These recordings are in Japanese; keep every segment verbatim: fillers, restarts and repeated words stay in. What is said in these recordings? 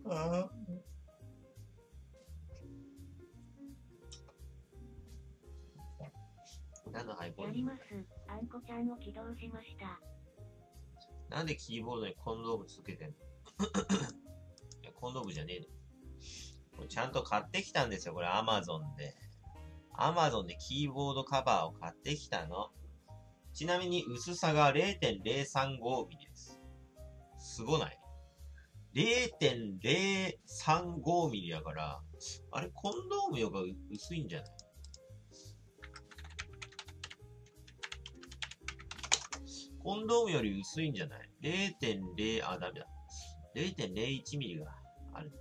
あ何のハイボール？ やります。あんこちゃんを起動しました。 なんでキーボードにコンドームつけてんの？いや、コンドームじゃねえの。これちゃんと買ってきたんですよ。これ Amazon で。Amazon でキーボードカバーを買ってきたの。ちなみに薄さが れいてんぜろさんごミリです。すごない？ れいてんぜろさんごミリだから、あれ、コンドームより薄いんじゃない？コンドームより薄いんじゃない？ れいてんぜろ、あ、ダメだ。れいてんぜろいちミリがあるんだ。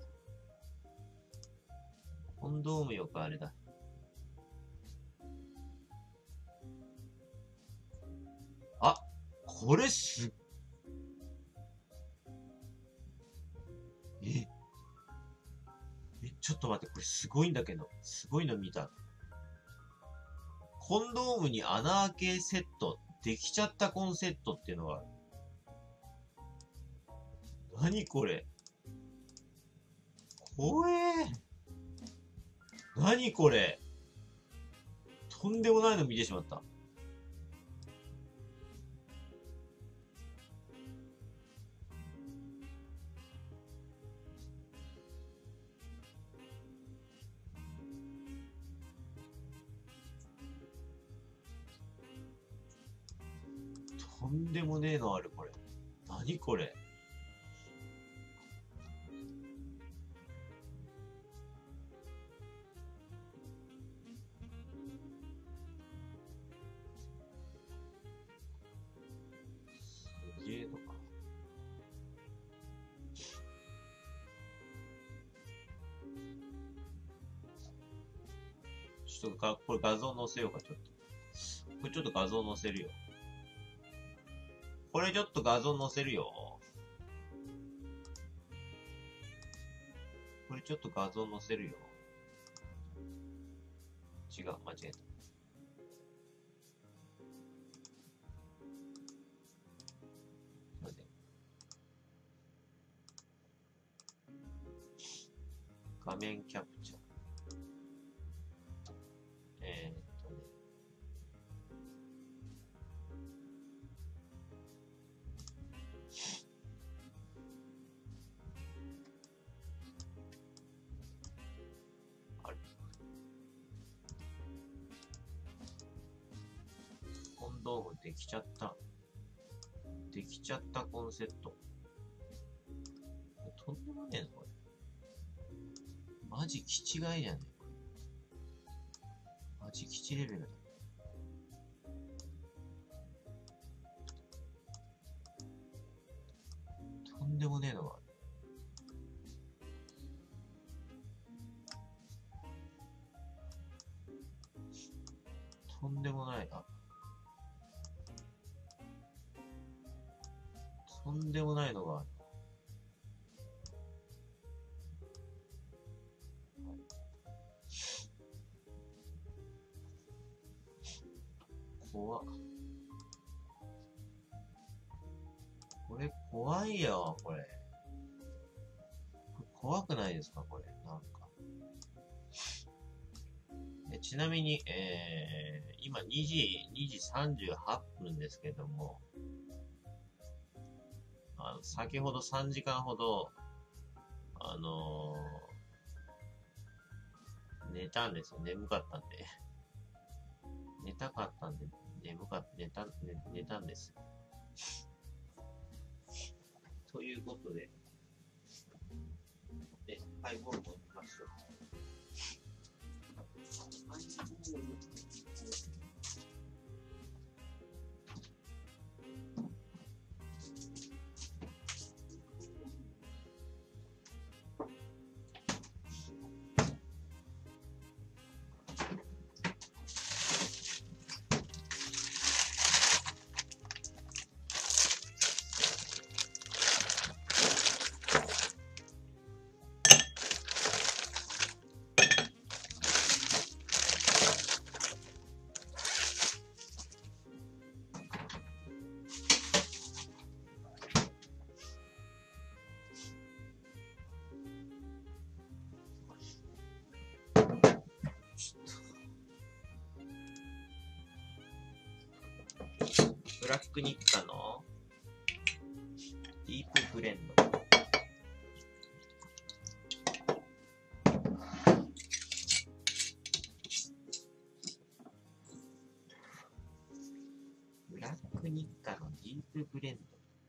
コンドームよくあれだ。あ、これすっ、え、え、ちょっと待って、これすごいんだけど。すごいの見た。コンドームに穴開けセット、できちゃったコンセットっていうのがある。何これ？怖え。何これ？とんでもないの見てしまった。とんでもねえのある、これ。何これ？すげえのか。ちょっとか、これ画像載せようか、ちょっと。これちょっと画像載せるよ。これちょっと画像載せるよ。これちょっと画像載せるよ。違う、間違えた。待って。画面キャプチャー。えー、っとね。あれ。コンドームできちゃった。できちゃったコンセット。とんでもねえな、これ。マジ気違いじゃねえ、これ。マジ基地レベルだ。とんでもねえのがある。とんでもないな。とんでもないのがある。怖っ。これ怖いよ、これ。これ怖くないですか、これ。なんか。でちなみに、えー、今にじ、にじさんじゅうはっぷんですけども、あの、先ほどさんじかんほど、あのー、寝たんですよ。眠かったんで。寝たかったんで、眠かった、寝た、寝、寝たんです。ということで、で、ハイボールもいきましょう。ハイボールクニッカのディープブレンド。ブラックニッカのディープブレンド。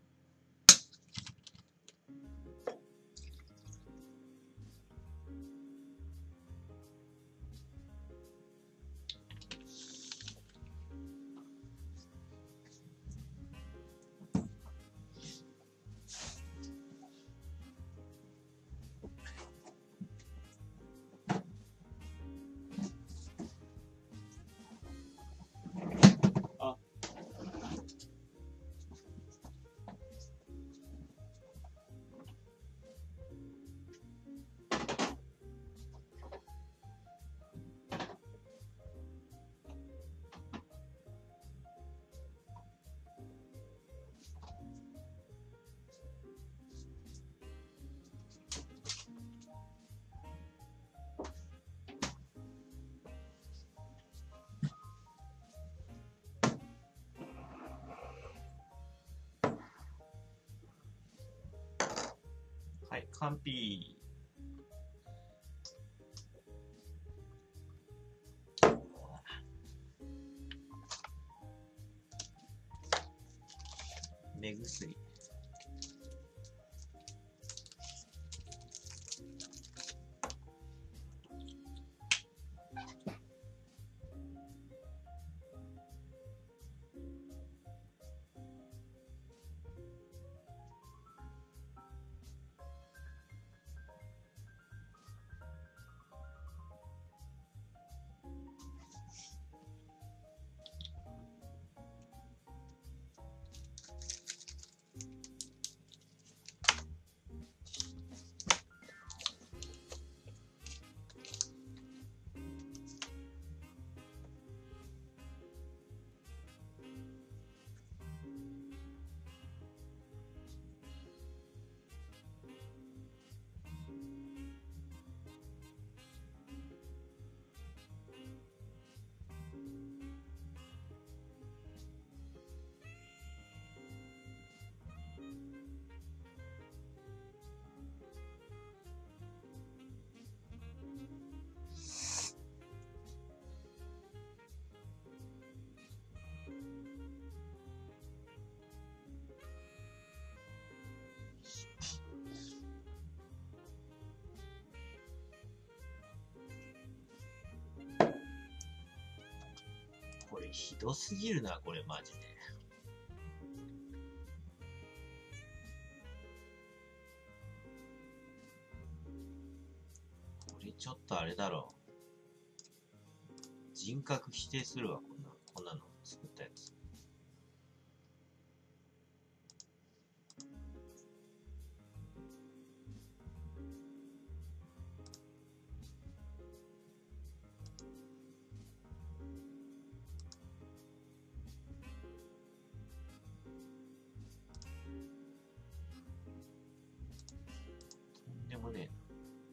はい、完璧。目薬。これひどすぎるな、これマジで。これちょっとあれだろう。人格否定するわ、こんな、こんなの作ったやつ。とんでもねえな。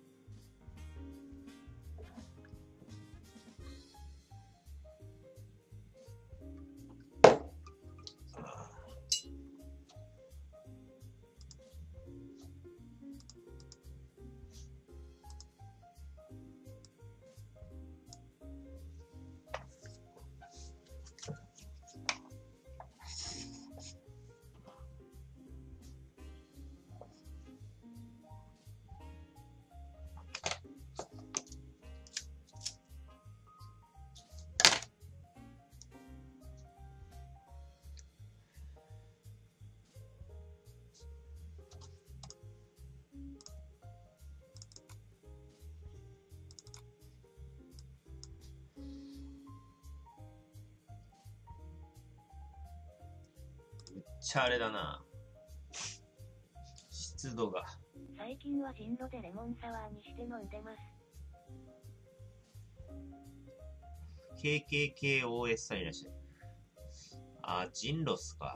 めっちゃあれだな。湿度が。 最近はジンロでレモンサワーにして飲んでます。 ケーケーケーオーエス さんいらっしゃる。あ、ジンロっすか。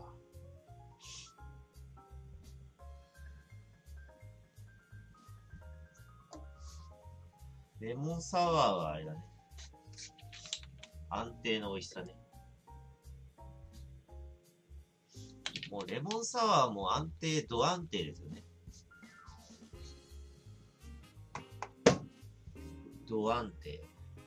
レモンサワーはあれだね。安定の美味しさね。 もうレモンサワーも安定、度安定ですよね。度安定。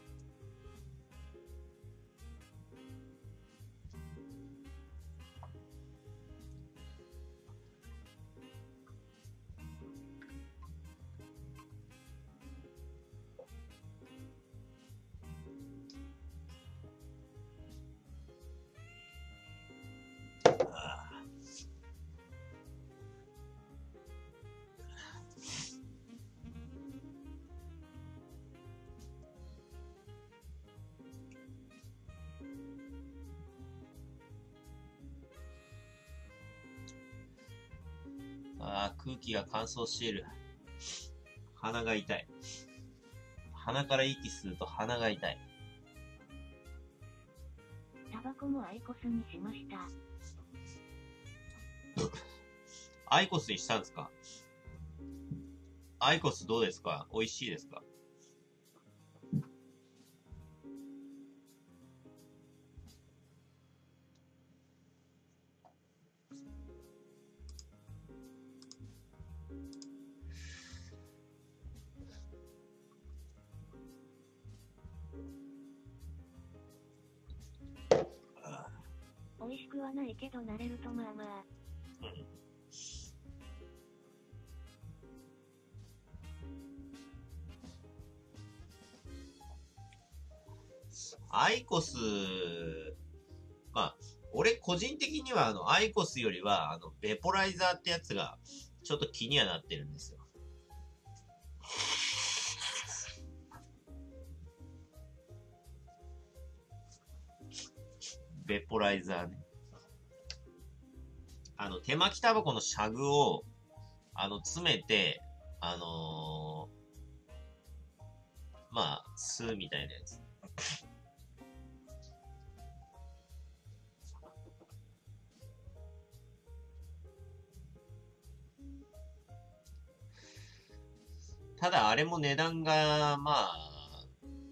あー、空気が乾燥している。鼻が痛い。鼻から息吸うと鼻が痛い。 タバコもアイコスにしました。 アイコスにしたんですか？アイコスどうですか？美味しいですか？ 美味しくはないけど慣れるとまあまあ。 うん。アイコス、まあ、俺個人的にはあの、アイコスよりは、あの、ベポライザーってやつが、ちょっと気にはなってるんですよ。ベポライザーね。あの、手巻きタバコのシャグを、あの、詰めて、あのー、まあ、吸うみたいなやつ。ただ、あれも値段が、まあ、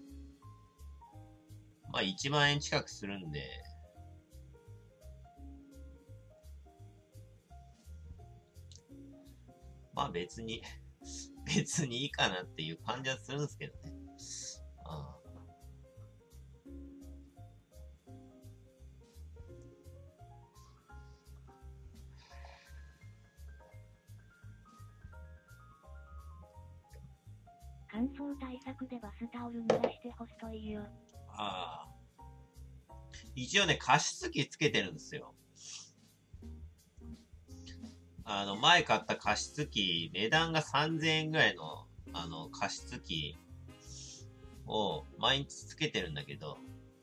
まあ、いちまん円近くするんで、まあ別に、別にいいかなっていう感じはするんですけどね。ああ、 乾燥対策でバスタオル濡らして干すといいよ。 ああ。一応ね、加湿器つけてるんですよ。あの、前買った加湿器、値段がさんぜんえんぐらいの、あの、加湿器を毎日つけてるんだけど、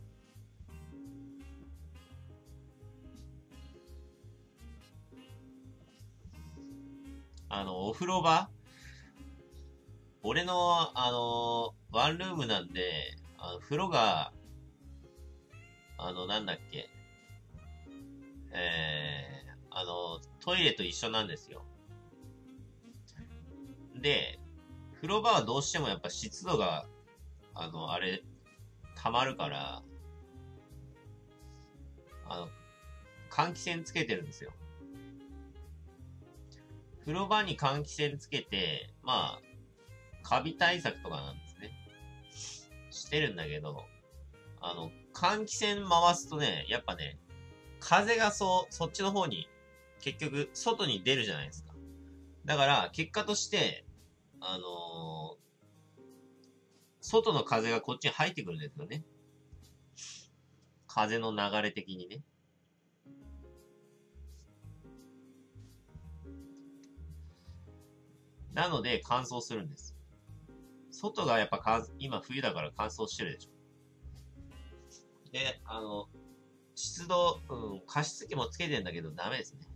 あの、お風呂場俺の、あの、ワンルームなんで、あの風呂が、あの、なんだっけ、えー、あの、トイレと一緒なんですよ。で、風呂場はどうしてもやっぱ湿度が、あの、あれ、溜まるから、あの、換気扇つけてるんですよ。風呂場に換気扇つけて、まあ、カビ対策とかなんですね。してるんだけど、あの、換気扇回すとね、やっぱね、風がそう、そっちの方に、結局、外に出るじゃないですか。だから、結果として、あのー、外の風がこっちに入ってくるんですよね。風の流れ的にね。なので、乾燥するんです。外がやっぱ乾今冬だから乾燥してるでしょ。で、あの、湿度、うん、加湿器もつけてんだけどダメですね。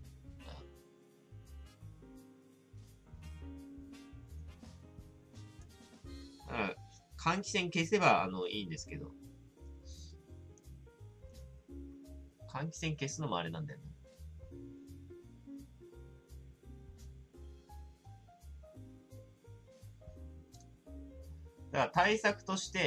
うん。換気扇消せば、あの、いいんですけど。換気扇消すのもあれなんだよね。だから対策として、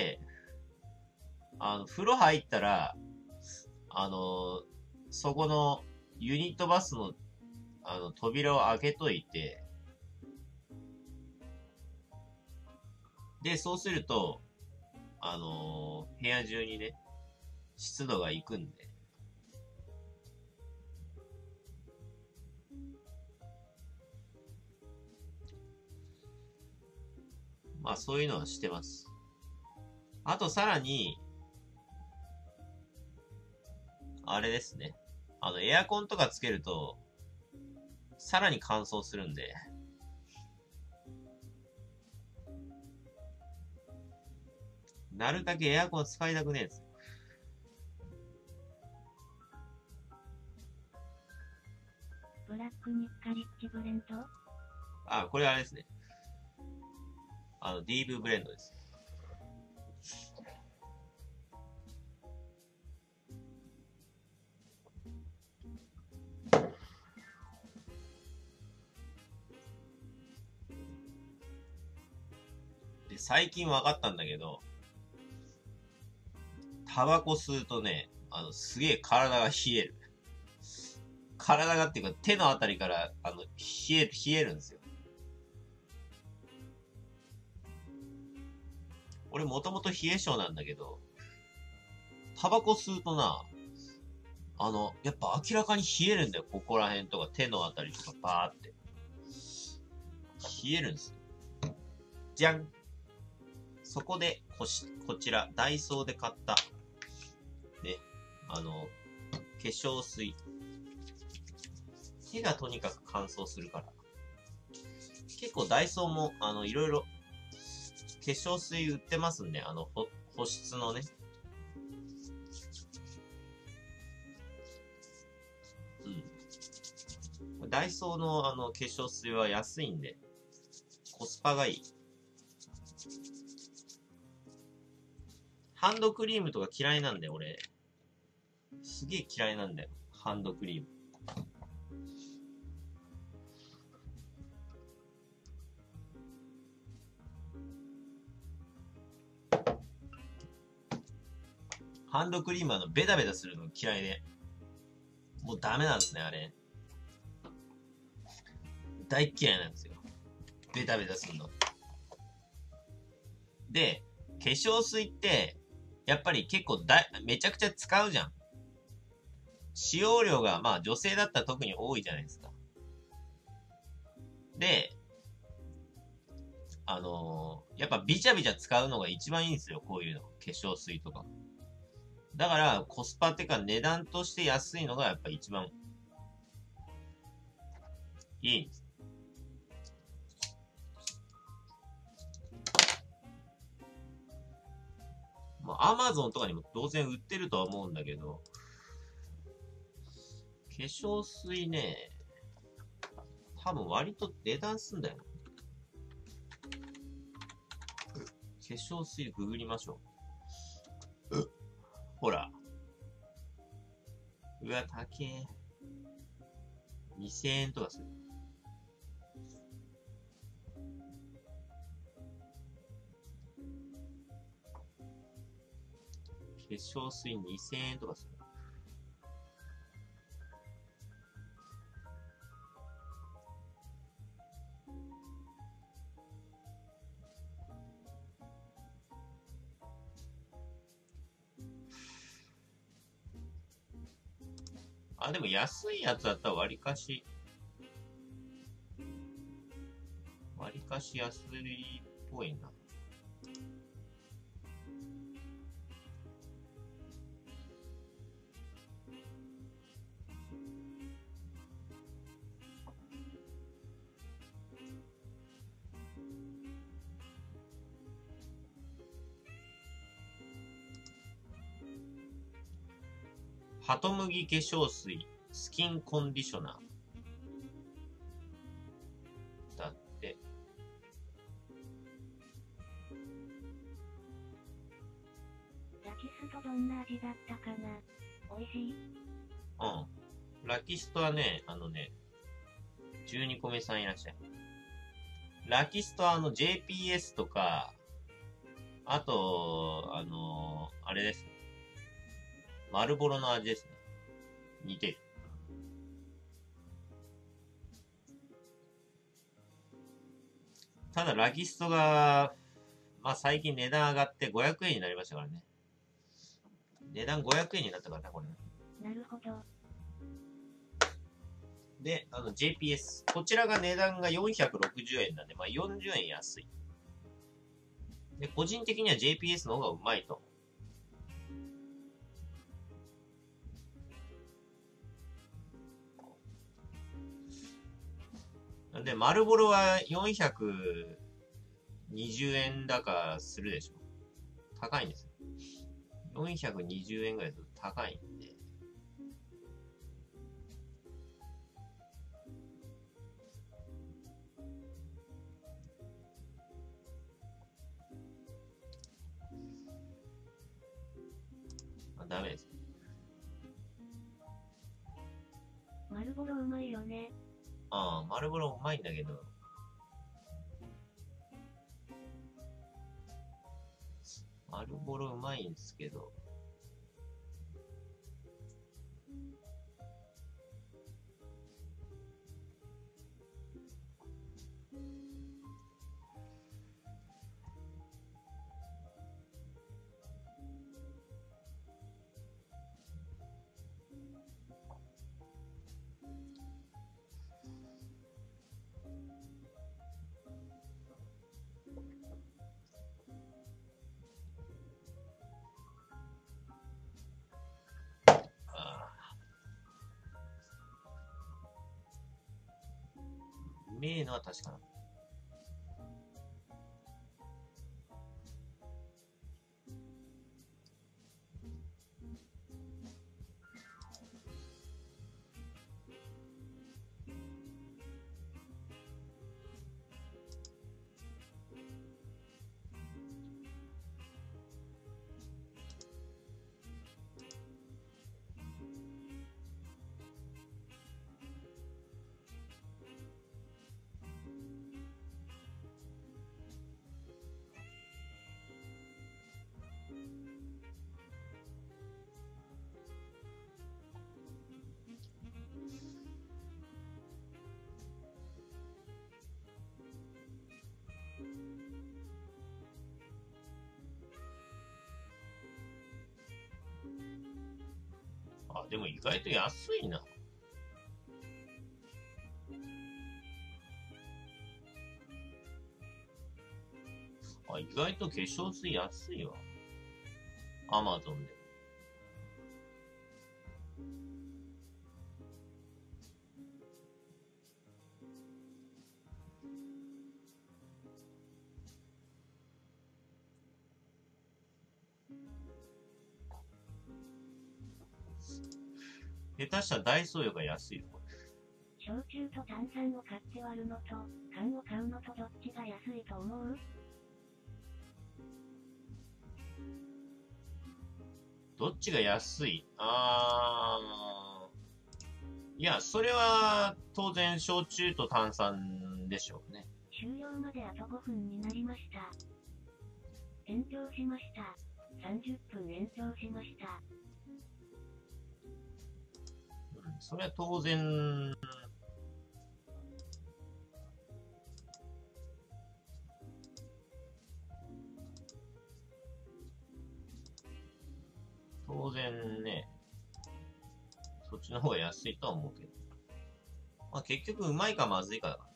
あの、風呂入ったら、あの、そこのユニットバスの、あの、扉を開けといて、で、そうすると、あのー部屋中にね、湿度がいくんで、まあそういうのはしてます。あとさらに、あれですね。あの、エアコンとかつけると、さらに乾燥するんで、なるだけエアコン使いたくねえんですよ。 ブラックニッカリッチブレンド？ あ、これあれですね。あの、ディーブブレンドです。で、最近分かったんだけど、タバコ吸うとね、あの、すげえ体が冷える。体がっていうか手のあたりから、あの、冷える、冷えるんですよ。俺もともと冷え性なんだけど、タバコ吸うとな、あの、やっぱ明らかに冷えるんだよ。ここら辺とか手のあたりとかバーって。冷えるんですよ。じゃん。そこで、こし、こちら、ダイソーで買った、ね、あの、化粧水。手がとにかく乾燥するから。結構ダイソーも、あの、いろいろ、化粧水売ってますんで、あの、保、保湿のね。うん。ダイソーのあの、化粧水は安いんで、コスパがいい。ハンドクリームとか嫌いなんだよ、俺。すげえ嫌いなんだよ、ハンドクリーム。ハンドクリームはあのベタベタするの嫌いで。もうダメなんですね、あれ。大嫌いなんですよ。ベタベタするの。で、化粧水って、やっぱり結構だ、めちゃくちゃ使うじゃん。使用量が、まあ女性だったら特に多いじゃないですか。で、あのー、やっぱビチャビチャ使うのが一番いいんですよ、こういうの。化粧水とか。だから、コスパってか値段として安いのがやっぱ一番いいんです。まあ、アマゾンとかにも当然売ってるとは思うんだけど、化粧水ね、多分割と値段すんだよ。化粧水ググりましょう。ほら。うわ、高え。にせんえんとかする。化粧水にせんえんとかする。あ、でも安いやつだったら割かし、割かし安いっぽいな。ハトムギ化粧水、スキンコンディショナー。だって。 ラキストどんな味だったかな？美味しい？ うん。ラキストはね、あのね、じゅうにこめさんいらっしゃい。ラキストはあの ジェーピーエス とか、あと、あのー、あれですね。マルボロの味ですね。似てる。 ただラギストが、まあ最近値段上がってごひゃくえんになりましたからね。値段ごひゃくえんになったからね、これ。 なるほど。 で、あの ジェイピーエス。こちらが値段がよんひゃくろくじゅうえんなんで、まあよんじゅうえん安い。で、個人的には ジェイピーエス の方がうまいと。なんで、マルボロはよんひゃくにじゅうえんだかするでしょ。高いんですよ。よんひゃくにじゅうえんぐらいすると高いんで。ダメです。 マルボロうまいよね。 ああ、マルボロうまいんだけど。マルボロうまいんですけど。うめえのは確かな。あ、でも意外と安いな。あ、意外と化粧水安いわ。アマゾンで。下手したらダイソーより安いよ、これ。 焼酎と炭酸を買って割るのと、缶を買うのとどっちが安いと思う？ どっちが安い？あー。いや、それは当然焼酎と炭酸でしょうね。 終了まであとごふんになりました。延長しました。さんじゅっぷん延長しました。 うん、それは当然、当然ね、そっちの方が安いとは思うけど。まあ結局うまいかまずいかだから。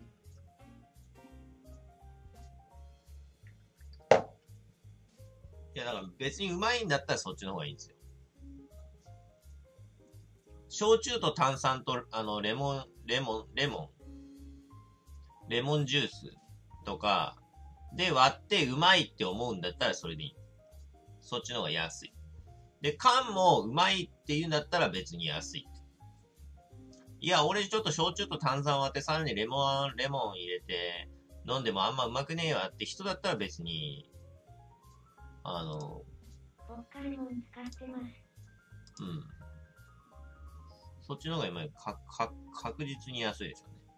いやだから別にうまいんだったらそっちの方がいいんですよ。焼酎と炭酸と、あの、レモン、レモン、レモン、レモンジュースとかで割ってうまいって思うんだったらそれでいい。そっちの方が安い。で、缶もうまいって言うんだったら別に安い。いや、俺ちょっと焼酎と炭酸割ってさらにレモン、レモン入れて飲んでもあんまうまくねえわって人だったら別に、あの、 ボッカレモン使ってます。 うん。そっちの方が今か、か、確実に安いでしょうね。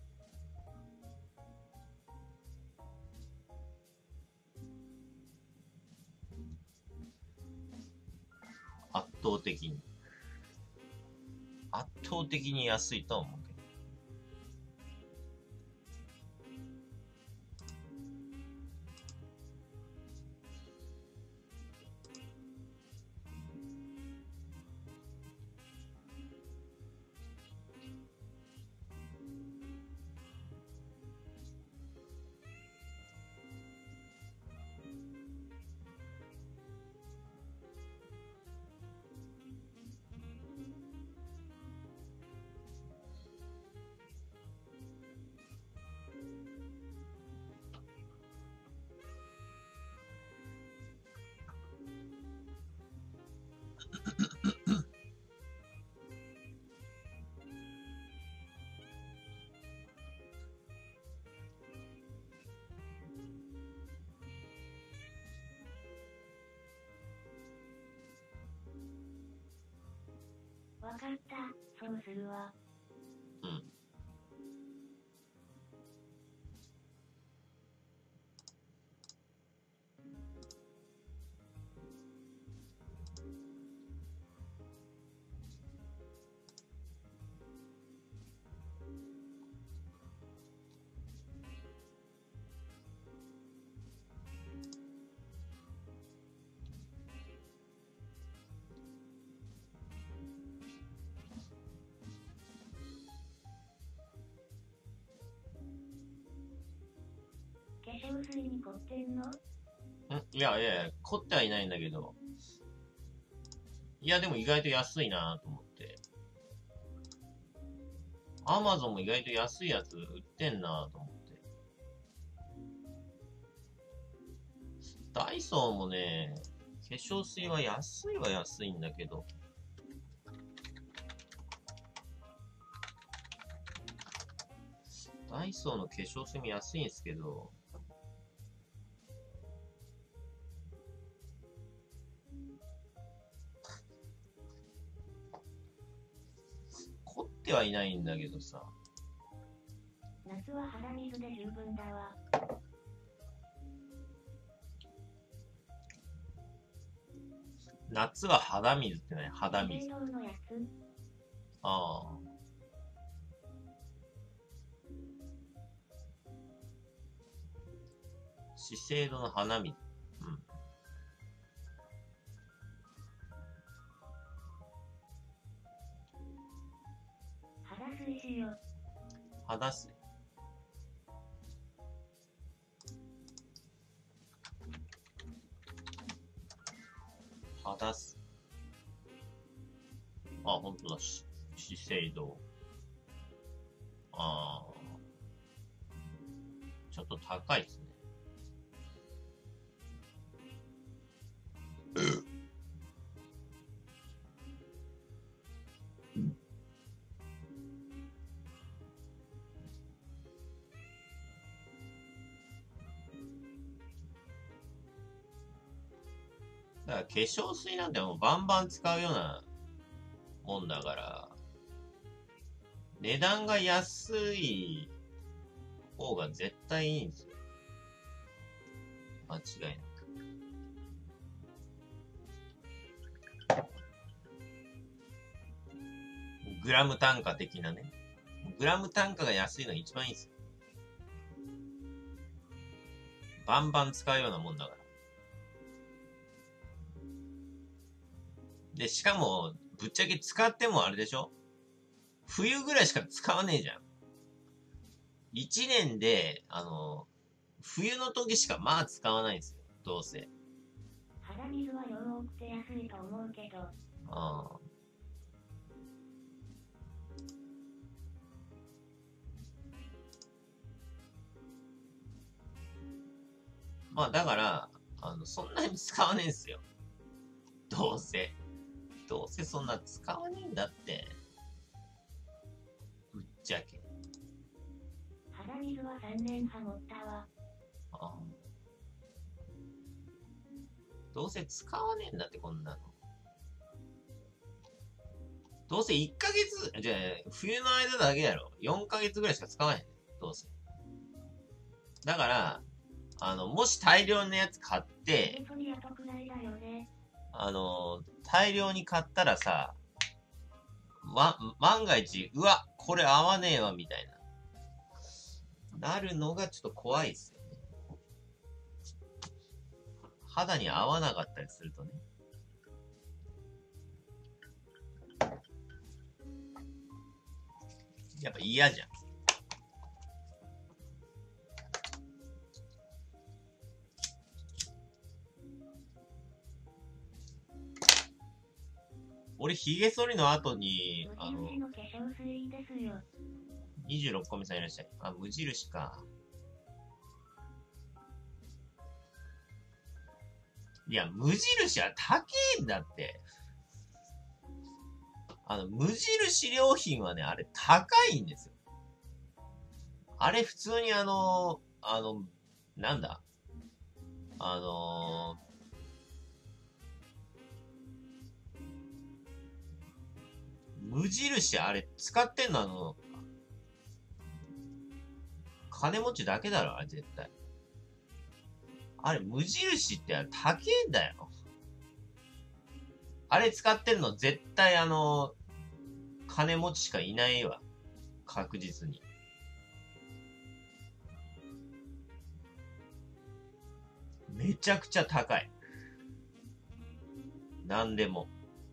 圧倒的に。圧倒的に安いとは思うけど。 わかった、そうするわ。 うん。 化粧水に凝ってんの？んいやいやいや、凝ってはいないんだけど。いや、でも意外と安いなと思って。アマゾンも意外と安いやつ売ってんなと思って。ダイソーもね、化粧水は安いは安いんだけど。ダイソーの化粧水も安いんですけど、凝ってはいないんだけどさ。 夏は鼻水で十分だわ。 夏は肌水ってね、肌水。 資生堂のやつ？ ああ。資生堂の鼻水。うん。 肌水しよ。 肌水。肌水。あ、ほんとだし。資生堂。ああ。ちょっと高いですね。だから化粧水なんてもうバンバン使うようなもんだから、値段が安い方が絶対いいんですよ。間違いなく。グラム単価的なね。グラム単価が安いのが一番いいんですよ。バンバン使うようなもんだから。で、しかも、ぶっちゃけ使ってもあれでしょ？冬ぐらいしか使わねえじゃん。一年で、あの、冬の時しかまあ使わないんですよ。どうせ。 肌水は量多くて安いと思うけど。 ああ。まあだから、あの、そんなに使わねえんすよ。どうせ。どうせそんな使わねえんだって。ぶっちゃけ。 肌水はさんねんは持ったわ。 ああ。どうせ使わねえんだってこんなの。どうせいっかげつ、じゃあ、冬の間だけやろ。よんかげつぐらいしか使わない。どうせ。だから、あの、もし大量のやつ買って、あの、大量に買ったらさ、ま、万が一、うわ、これ合わねえわ、みたいな。なるのがちょっと怖いっすよね。肌に合わなかったりするとね。やっぱ嫌じゃん。俺、髭剃りの後に、あの、 無印の化粧水ですよ。 にじゅうろっこめさんいらっしゃい。あ、無印か。いや、無印は高いんだって。あの、無印良品はね、あれ高いんですよ。あれ普通にあの、あの、なんだあのー、 無印あれ使ってんのあの、金持ちだけだろあれ絶対。あれ無印ってあれ高えんだよ。あれ使ってるの絶対あの、金持ちしかいないわ。確実に。めちゃくちゃ高い。なんでも。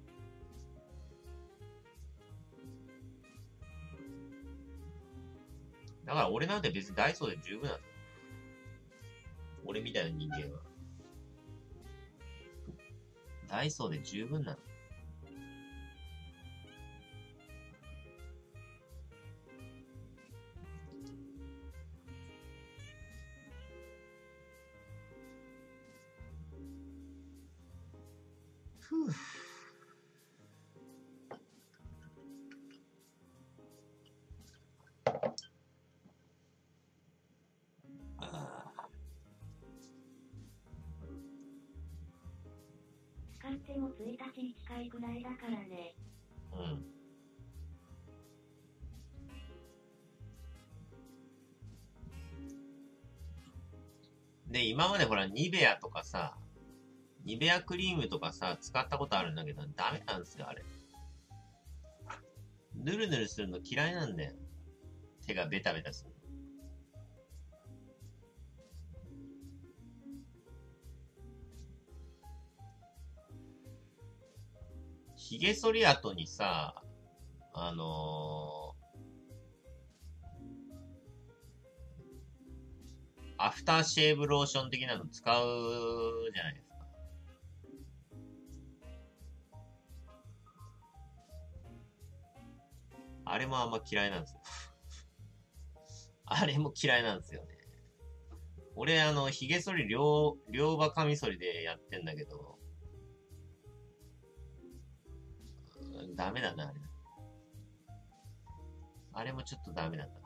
だから俺なんて別にダイソーで十分なんだよ。俺みたいな人間は。ダイソーで十分なの。ふぅ。 使ってもついたちいっかいぐらいだからね。 うん。で、今までほら、ニベアとかさ、ニベアクリームとかさ、使ったことあるんだけど、ダメなんですよ、あれ。ぬるぬるするの嫌いなんだよ。手がベタベタする。髭剃り跡にさ、あのー、アフターシェーブローション的なの使うじゃないですか。あれもあんま嫌いなんですよ。あれも嫌いなんですよね。俺、あの、髭剃り両、両刃カミソリでやってんだけど、ダメだな、あれ。あれもちょっとダメだった。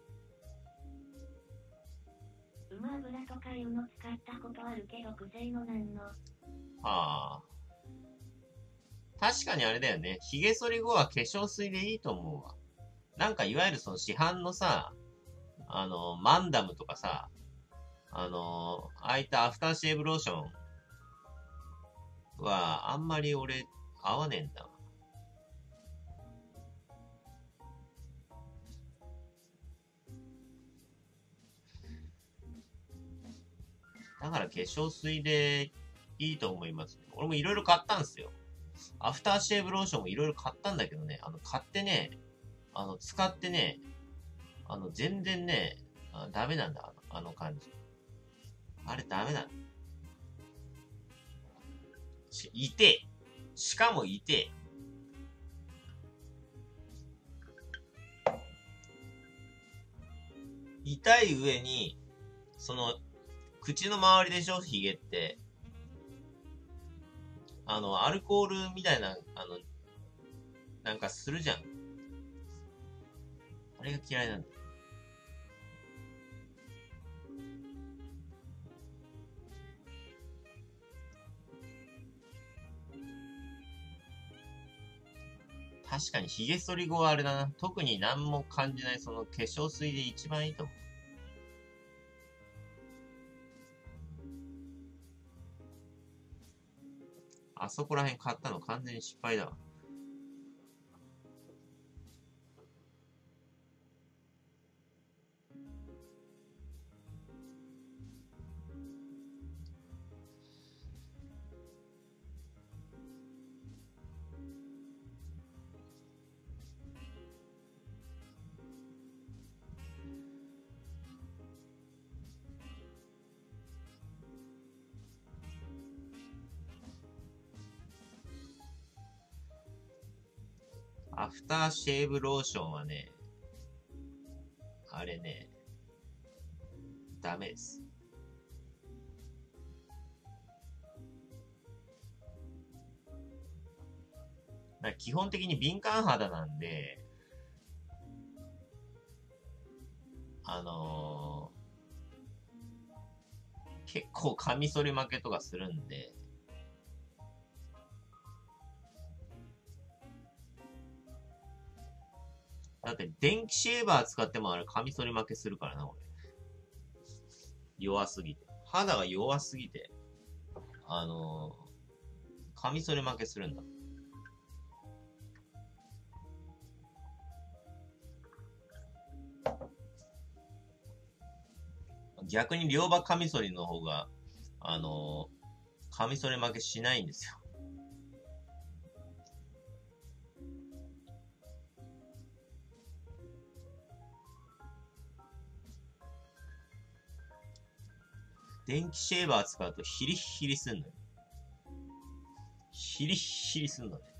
馬油とかいうの使ったことあるけど、癖のなんの。 はあ。確かにあれだよね。髭剃り後は化粧水でいいと思うわ。なんかいわゆるその市販のさ、あの、マンダムとかさ、あの、ああいったアフターシェーブローションはあんまり俺合わねえんだわ。だから化粧水でいいと思います。俺もいろいろ買ったんですよ。アフターシェーブローションもいろいろ買ったんだけどね、あの、買ってね、あの、使ってね、あの、全然ね、あダメなんだ、あの、あの感じ。あれダメだ。し、いて。しかもいて。痛い上に、その、口の周りでしょ、ヒゲって。あの、アルコールみたいな、あの、なんかするじゃん。あれが嫌いなんだよ。確かに髭剃り後はあれだな。特に何も感じないその化粧水で一番いいと思う。あそこら辺買ったの完全に失敗だわ。アフターシェーブローションはね、あれね、ダメです。だから基本的に敏感肌なんで、あのー、結構カミソリ負けとかするんで、 だって、電気シェーバー使ってもあれ、カミソリ負けするからな、俺。弱すぎて。肌が弱すぎて、あのー、カミソリ負けするんだ。逆に両刃カミソリの方が、あのー、カミソリ負けしないんですよ。電気シェーバー使うとヒリヒリすんのよ。ヒリヒリすんのね。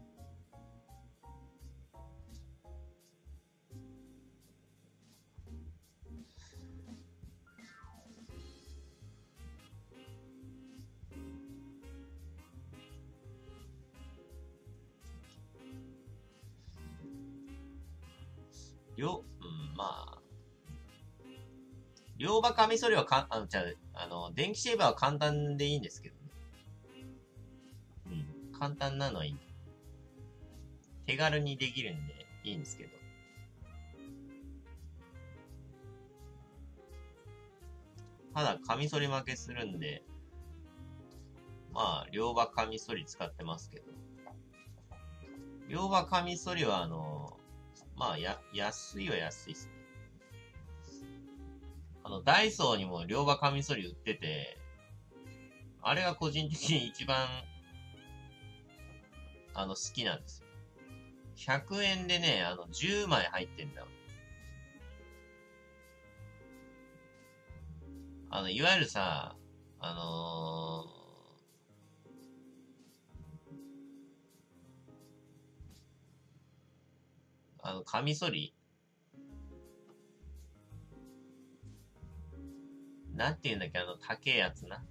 両、うん、まあ。両刃カミソリはか、あの、じゃあ、あの、電気シェーバーは簡単でいいんですけどね。うん。簡単なのはいい。手軽にできるんでいいんですけど。ただ、カミソリ負けするんで、まあ、両刃カミソリ使ってますけど。両刃カミソリは、あの、まあ、や、安いは安いっすね。あの、ダイソーにも両刃カミソリ売ってて、あれが個人的に一番、あの、好きなんですよ。ひゃくえんでね、あの、じゅうまい入ってんだ。あの、いわゆるさ、あのー、あの、カミソリなんて言うんだっけ、あの、高えやつな。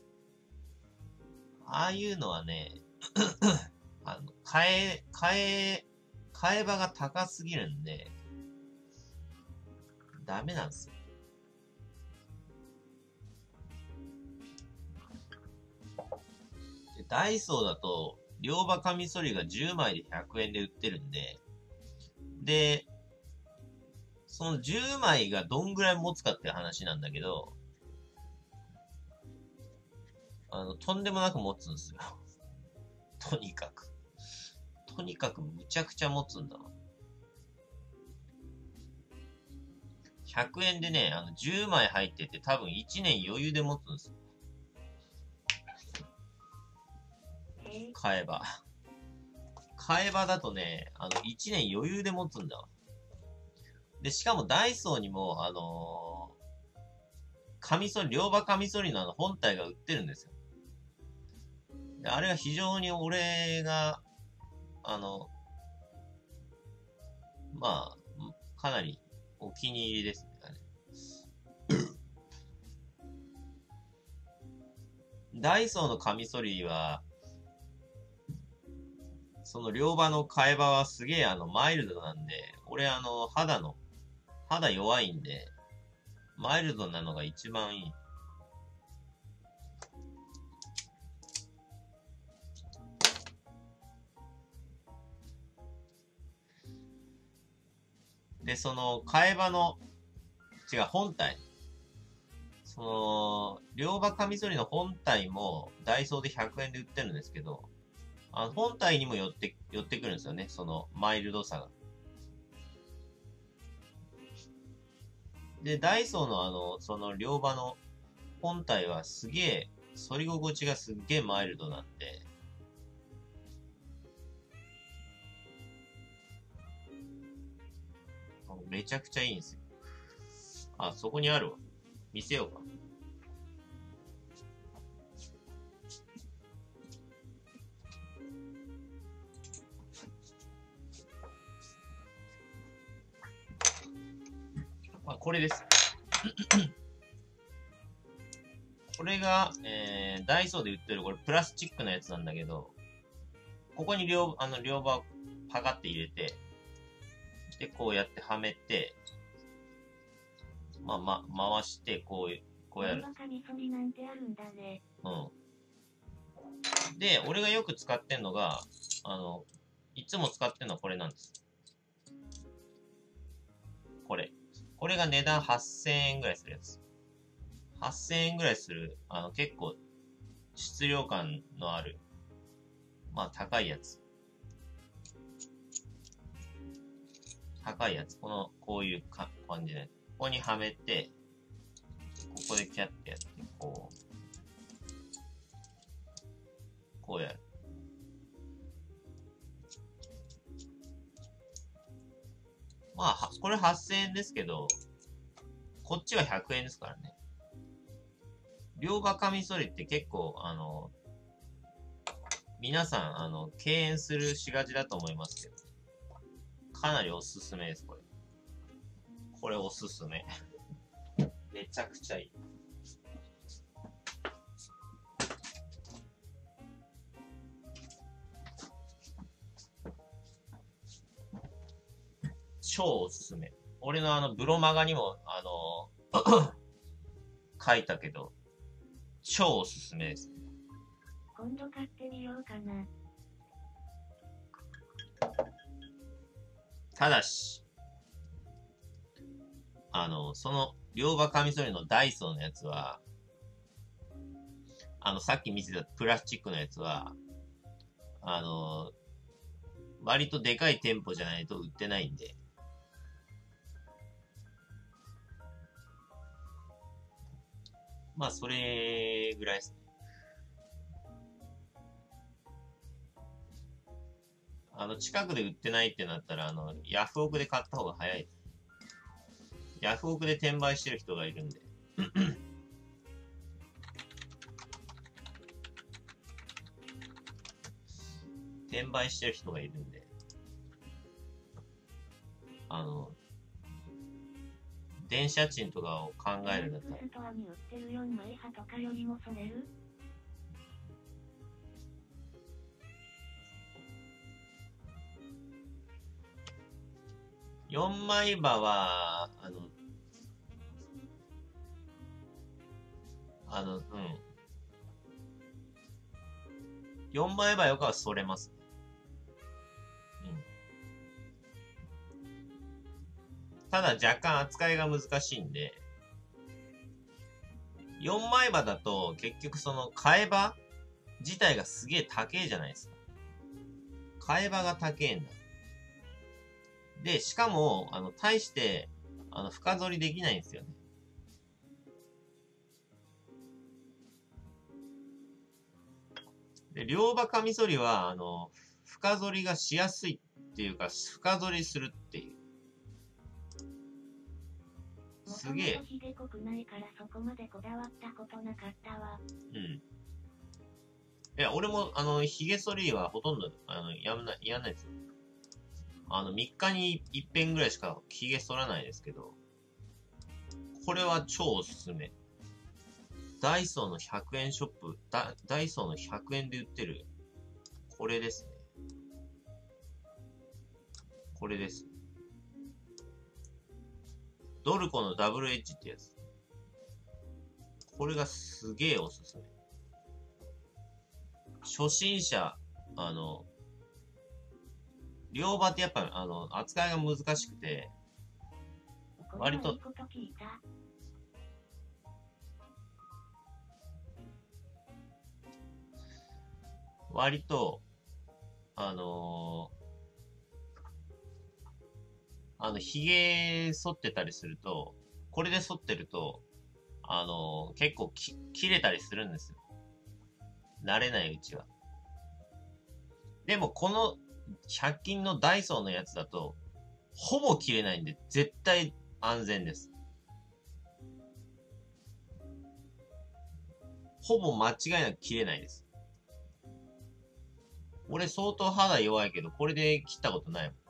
ああいうのはね、あの、替え、替え、替え刃が高すぎるんで、ダメなんですよ。でダイソーだと、両刃カミソリがじゅうまいでひゃくえんで売ってるんで、で、そのじゅうまいがどんぐらい持つかっていう話なんだけど、あの、とんでもなく持つんですよ。とにかく。とにかくむちゃくちゃ持つんだ。ひゃくえんでね、あの、じゅうまい入ってて多分いちねん余裕で持つんですよ。買えば。買えばだとね、あの、いちねん余裕で持つんだわ。で、しかもダイソーにも、あのー、カミソリ、両刃カミソリのあの本体が売ってるんですよ。で、あれは非常に俺が、あの、まあ、かなりお気に入りですね。ダイソーのカミソリは、その両刃の替え刃はすげえあのマイルドなんで、俺あの肌の、肌弱いんで、マイルドなのが一番いい。で、その替え刃の、違う、本体。その、両刃カミソリの本体もダイソーでひゃくえんで売ってるんですけど、あの本体にも寄って、寄ってくるんですよね。そのマイルドさが。で、ダイソーのあの、その両刃の本体はすげえ、反り心地がすっげえマイルドなんで、めちゃくちゃいいんですよ。あ、そこにあるわ。見せようか。あ、これです。これが、えー、ダイソーで売ってる、これプラスチックのやつなんだけど、ここに両、あの、両刃をパカって入れて、で、こうやってはめて、まあ、ま、回して、こう、こうやる。 カミソリなんてあるんだね。 うん。で、俺がよく使ってんのが、あの、いつも使ってんのはこれなんです。 これ。これが値段はっせんえんぐらいするやつ。はっせんえんぐらいする、あの、結構、質量感のある、まあ、高いやつ。高いやつ。この、こういうか感じで、ここにはめて、ここでキャッてやって、こう、こうやる。まあ、これはっせんえんですけど、こっちはひゃくえんですからね。両刃カミソリって結構、あの、皆さん、あの、敬遠するしがちだと思いますけど、かなりおすすめです、これ。これおすすめ。めちゃくちゃいい。超おすすめ。俺のあの、ブロマガにも、あの、書いたけど、超おすすめです。 今度買ってみようかな。 ただし、あの、その、両刃カミソリのダイソーのやつは、あの、さっき見せたプラスチックのやつは、あの、割とでかい店舗じゃないと売ってないんで、まあ、それぐらいですね。あの、近くで売ってないってなったら、あの、ヤフオクで買った方が早い。ヤフオクで転売してる人がいるんで。転売してる人がいるんで。あの、電車賃とかを考えるんだったら。 ストアに売ってるよんまい刃とかよりもそれる？ よんまい刃は、あの、あの、うん。よんまい刃よかはそれます。うん。ただ若干扱いが難しいんで、よんまい刃だと結局その替え刃自体がすげえ高えじゃないですか。替え刃が高えんだ。で、しかも、あの、大して、あの、深剃りできないんですよね。で、両刃カミソリは、あの、深剃りがしやすいっていうか、深剃りするっていう。すげえ。 もともとひげ濃くないからそこまでこだわったことなかったわ。 うん。いや、俺も、あの、髭剃りはほとんど、あの、やんない、やんないですよ。あの、みっかにいっぺんぐらいしか髭剃らないですけど、これは超おすすめ。ダイソーのひゃくえんショップ、ダダイソーのひゃくえんで売ってる、これですね。これです。ドルコのダブルエッジってやつ。これがすげえおすすめ。初心者、あの、両刃ってやっぱ、あの、扱いが難しくて、割と、割と、あのー、あの、髭剃ってたりすると、これで剃ってると、あのー、結構き、切れたりするんですよ。慣れないうちは。でも、この、ひゃく均のダイソーのやつだと、ほぼ切れないんで、絶対安全です。ほぼ間違いなく切れないです。俺相当肌弱いけど、これで切ったことないもん。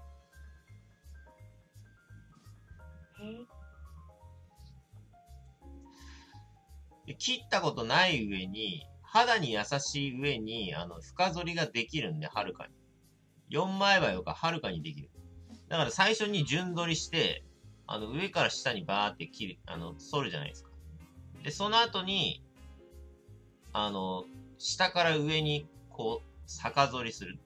で切ったことない上に、肌に優しい上に、あの、深剃りができるんで、はるかに。よんまい刃よかはるかにできる。だから最初に順取りして、あの、上から下にバーって切る、あの、剃るじゃないですか。で、その後に、あの、下から上に、こう、逆剃りする。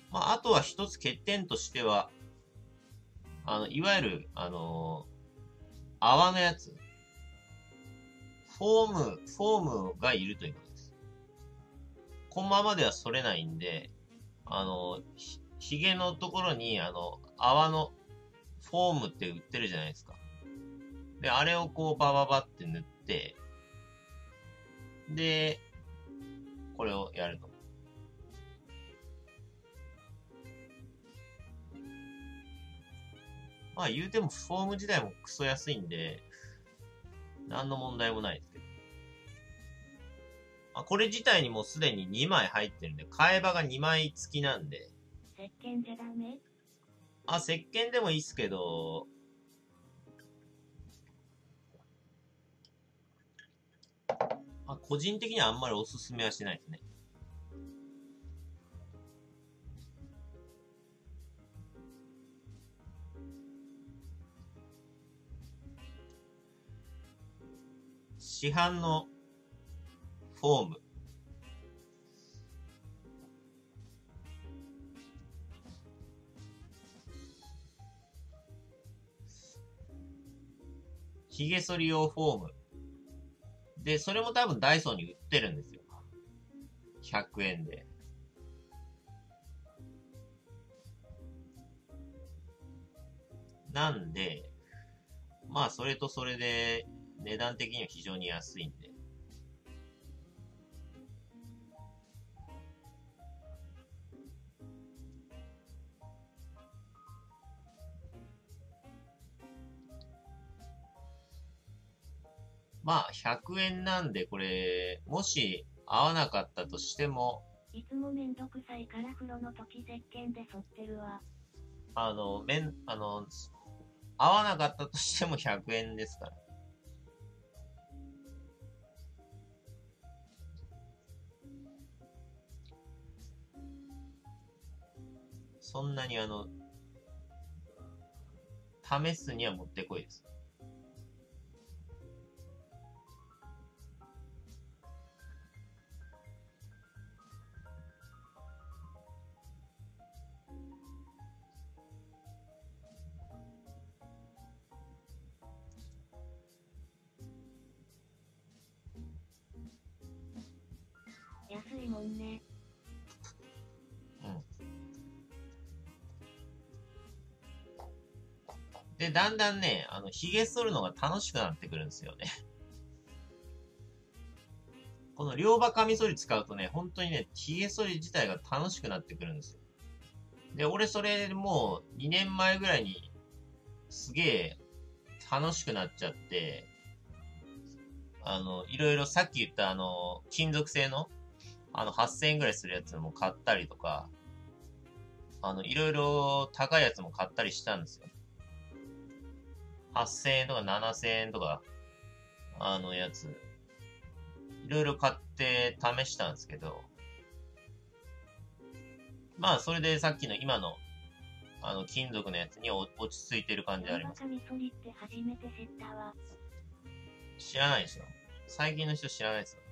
まあ、あとは一つ欠点としては、あの、いわゆる、あのー泡のやつ。フォーム、フォームがいるということです。このままでは反れないんで、あの、ひ、ひげのところに、あの、泡のフォームって売ってるじゃないですか。で、あれをこうバババって塗って、で、これをやると。まあ言うてもフォーム自体もクソ安いんで、何の問題もないですけど。まあ、これ自体にもうすでににまい入ってるんで、替え刃がにまい付きなんで。 石鹸じゃダメ？ あ、石鹸でもいいっすけど、まあ、個人的にはあんまりおすすめはしないですね。市販のフォーム。髭剃り用フォーム。で、それも多分ダイソーに売ってるんですよ。ひゃくえんで。なんで、まあそれとそれで値段的には非常に安いんで。まあひゃくえんなんでこれ、もし合わなかったとしても、 いつもめんどくさいから風呂の時石鹸で剃ってるわ。 あの、めん、あの、合わなかったとしてもひゃくえんですから。そんなにあの、試すにはもってこいです。 安いもんね。 うん。で、だんだんね、あの、髭剃るのが楽しくなってくるんですよね。この両刃カミソリ使うとね、本当にね、髭剃り自体が楽しくなってくるんですよ。で、俺それもうにねんまえぐらいにすげえ楽しくなっちゃって、あの、いろいろさっき言ったあの、金属製の、あの、はっせんえんぐらいするやつも買ったりとか、あの、いろいろ高いやつも買ったりしたんですよ。はっせんえんとかななせんえんとか、あのやつ、いろいろ買って試したんですけど、まあ、それでさっきの今の、あの、金属のやつに落ち着いてる感じあります。 カミソリって初めて知ったわ。 知らないですよ。最近の人知らないですよ。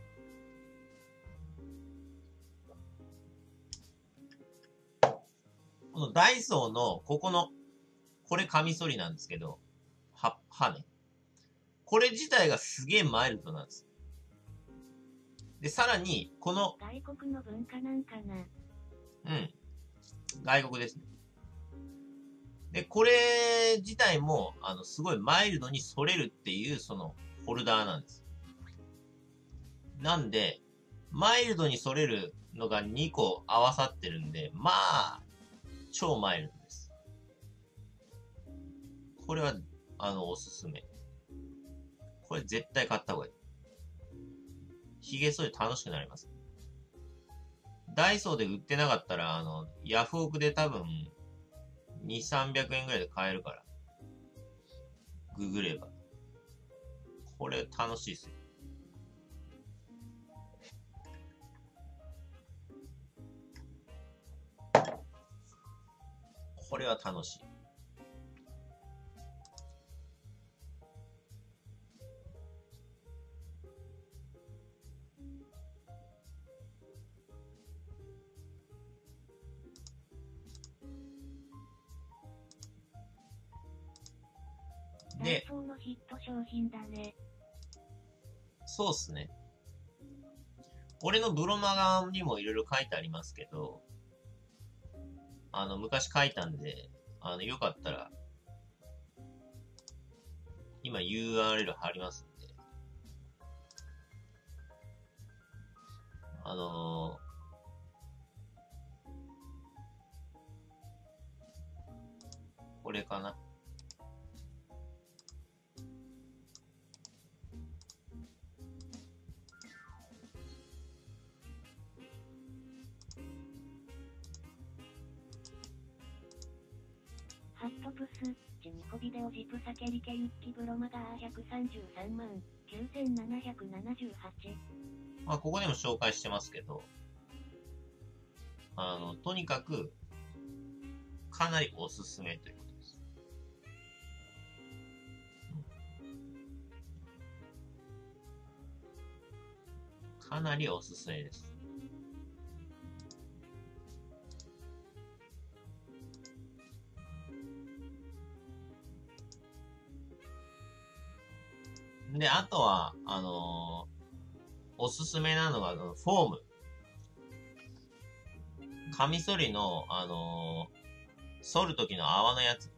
このダイソーの、ここの、これカミソリなんですけど、は、刃ね。これ自体がすげえマイルドなんです。で、さらに、この、 外国の文化なんかな。 うん。外国ですね。で、これ自体も、あの、すごいマイルドに反れるっていう、その、ホルダーなんです。なんで、マイルドに反れるのがにこ合わさってるんで、まあ、超マイルドです。これは、あの、おすすめ。これ絶対買った方がいい。髭剃り楽しくなります。ダイソーで売ってなかったら、あの、ヤフオクで多分、に、さんびゃくえんぐらいで買えるから。ググれば。これ楽しいですよ。これは楽しい。 ダイソーのヒット商品だね。 そうっすね。俺のブロマガにもいろいろ書いてありますけど、あの、昔書いたんで、あの、よかったら、今 ユーアールエル 貼りますんで、あのー、これかな。 ハットプス、ジミコビデオジプサケリケユッキブロマガーひゃくさんじゅうさんまんきゅうせんななひゃくななじゅうはち。 まあ、ここでも紹介してますけど、あの、とにかく、かなりおすすめということです。うん、かなりおすすめです。で、あとは、あのー、おすすめなのが、フォーム。カミソリの、あのー、剃るときの泡のやつ。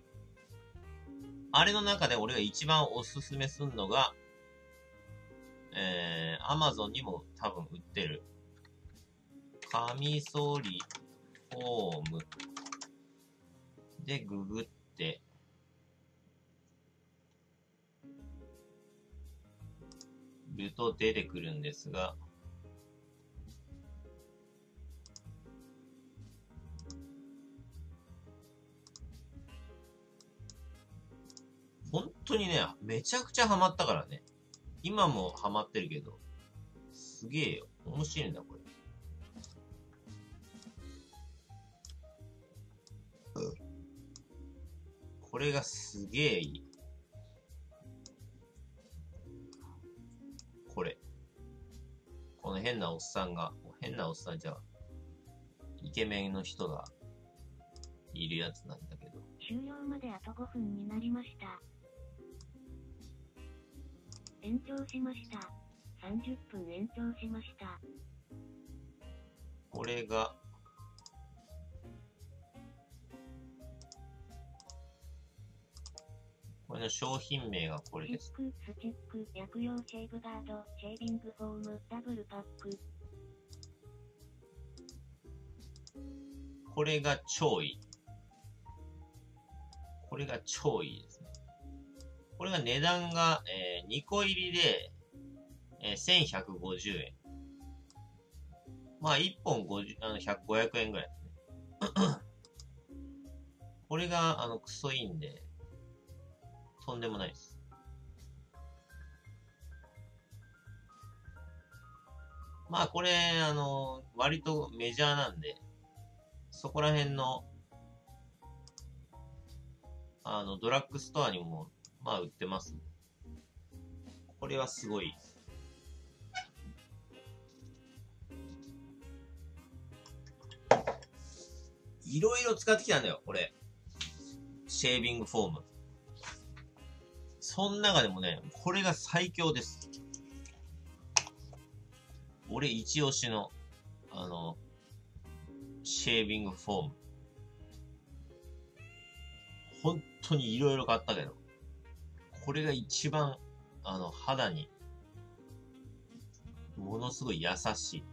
あれの中で俺が一番おすすめするのが、えー、アマゾンにも多分売ってる。カミソリフォーム。で、ググって、ると出てくるんですが、本当にね、めちゃくちゃハマったからね。今もハマってるけど、すげえよ。面白いんだ、これ。これがすげえいい。これ。この変なおっさんが、変なおっさんじゃ、イケメンの人がいるやつなんだけど。 終了まであとごふんになりました。延長しました。さんじゅっぷん延長しました。 これが、これの商品名がこれです。 スティック、スティック、薬用シェイブガード、シェービングフォーム、ダブルパック。 これが超いい。これが超いいですね。これが値段が、えー、にこ入りで、えー、せんひゃくごじゅうえん。まあ、いっぽんごじゅう、あの、ひゃく、ごひゃくえんぐらいですね。これが、あの、クソいいんで、とんでもないです。まあ、これ、あの、割とメジャーなんで、そこら辺の、あの、ドラッグストアにも、まあ、売ってます。これはすごい。いろいろ使ってきたんだよ、これ。シェービングフォーム。その中でもね、これが最強です。俺一押しの、あの、シェービングフォーム。本当にいろいろ買ったけど、これが一番、あの、肌に、ものすごい優しい。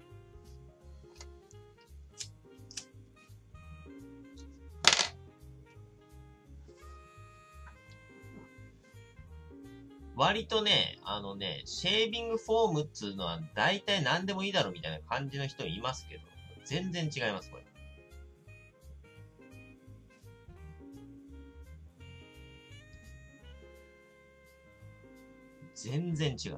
割とね、あのね、シェービングフォームっつうのは大体何でもいいだろみたいな感じの人いますけど、全然違います、これ。全然違う。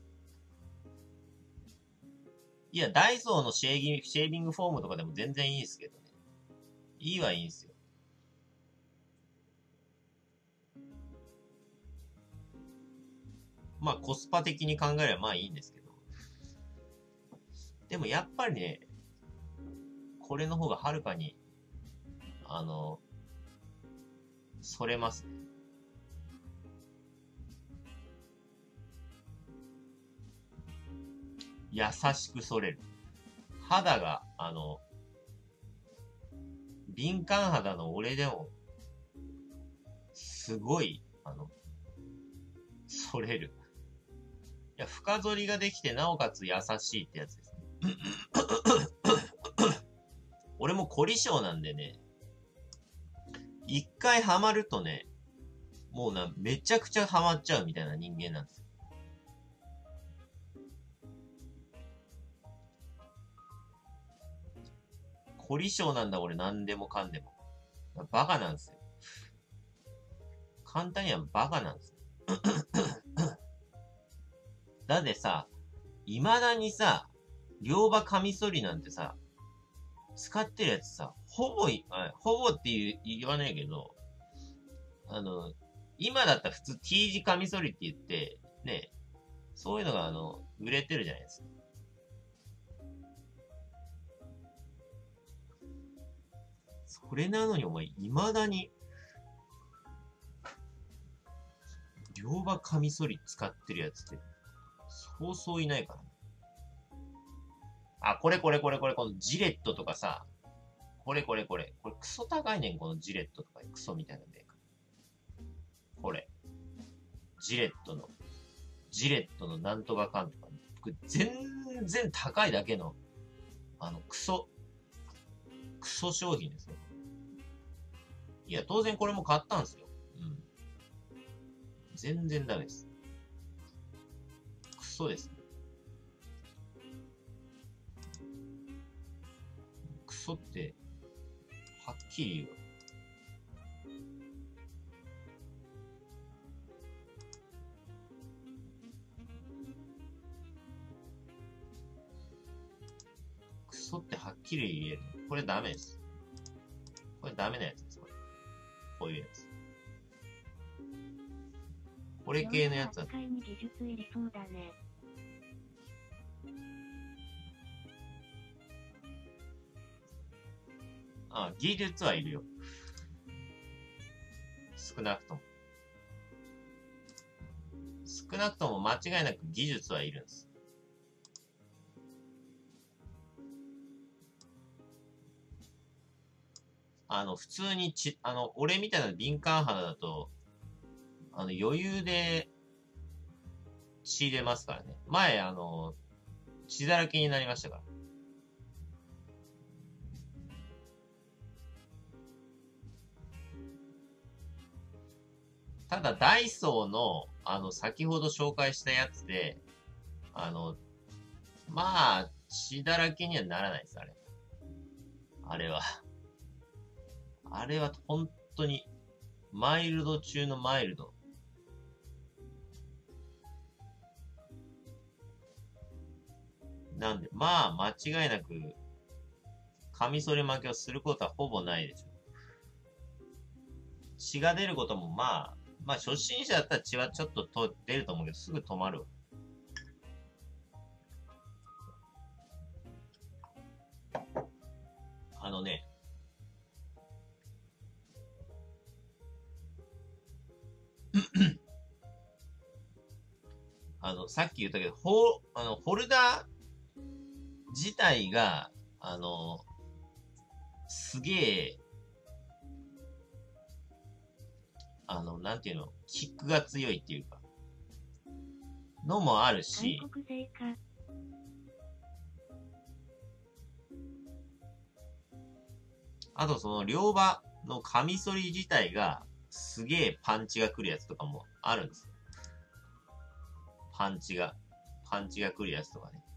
いや、ダイソーのシェーギシェービングフォームとかでも全然いいですけどね。いいはいいんですよ。まあコスパ的に考えればまあいいんですけど。でもやっぱりね、これの方がはるかに、あの、それますね。 優しく剃れる。肌が、あの、敏感肌の俺でも、すごい、あの、剃れる。いや、深剃りができて、なおかつ優しいってやつですね。俺も凝り性なんでね、一回ハマるとね、もうな、めちゃくちゃハマっちゃうみたいな人間なんですよ。凝り性なんだ俺、何でもかんでも。バカなんですよ。簡単にはバカなんですよ。だってさ、未だにさ、両刃カミソリなんてさ、使ってるやつさ、ほぼい、あほぼって言う言わないけど、あの、今だったら普通 T 字カミソリって言って、ね、そういうのがあの、売れてるじゃないですか。それなのにお前、未だに、両刃カミソリ使ってるやつって、そうそういないからね。あ、これこれこれこれ、このジレットとかさ、これこれこれ、これクソ高いねん、このジレットとか、クソみたいなメーカー。これ。ジレットの、ジレットのなんとかかんとか、ね、これ全然高いだけの、あの、クソ、クソ商品ですよ。いや、当然これも買ったんですよ。うん。全然ダメです。クソです。クソって、はっきり言うわ。クソってはっきり言える。これダメです。これダメなやつです。これ。こういうやつ。これ系のやつは。 扱いに技術いりそうだね。 ああ、技術はいるよ。少なくとも。少なくとも間違いなく技術はいるんです。あの、普通にち、あの、俺みたいな敏感肌だと、あの、余裕で血出ますからね。前、あの、血だらけになりましたから。ただ、ダイソーの、あの、先ほど紹介したやつで、あの、まあ、血だらけにはならないです、あれ。あれは。あれは本当に、マイルド中のマイルド。なんで、まあ、間違いなく、カミソリ負けをすることはほぼないでしょ。血が出ることもまあ、まあ初心者だったら血はちょっとと出ると思うけど、すぐ止まるわ。あのね、あの、さっき言ったけど、ホあのホルダー自体が、あの、すげえ、あの、なんていうの、キックが強いっていうか、のもあるし、 韓国製か。 あとその両刃のカミソリ自体がすげえパンチが来るやつとかもあるんです。パンチが、パンチが来るやつとかね。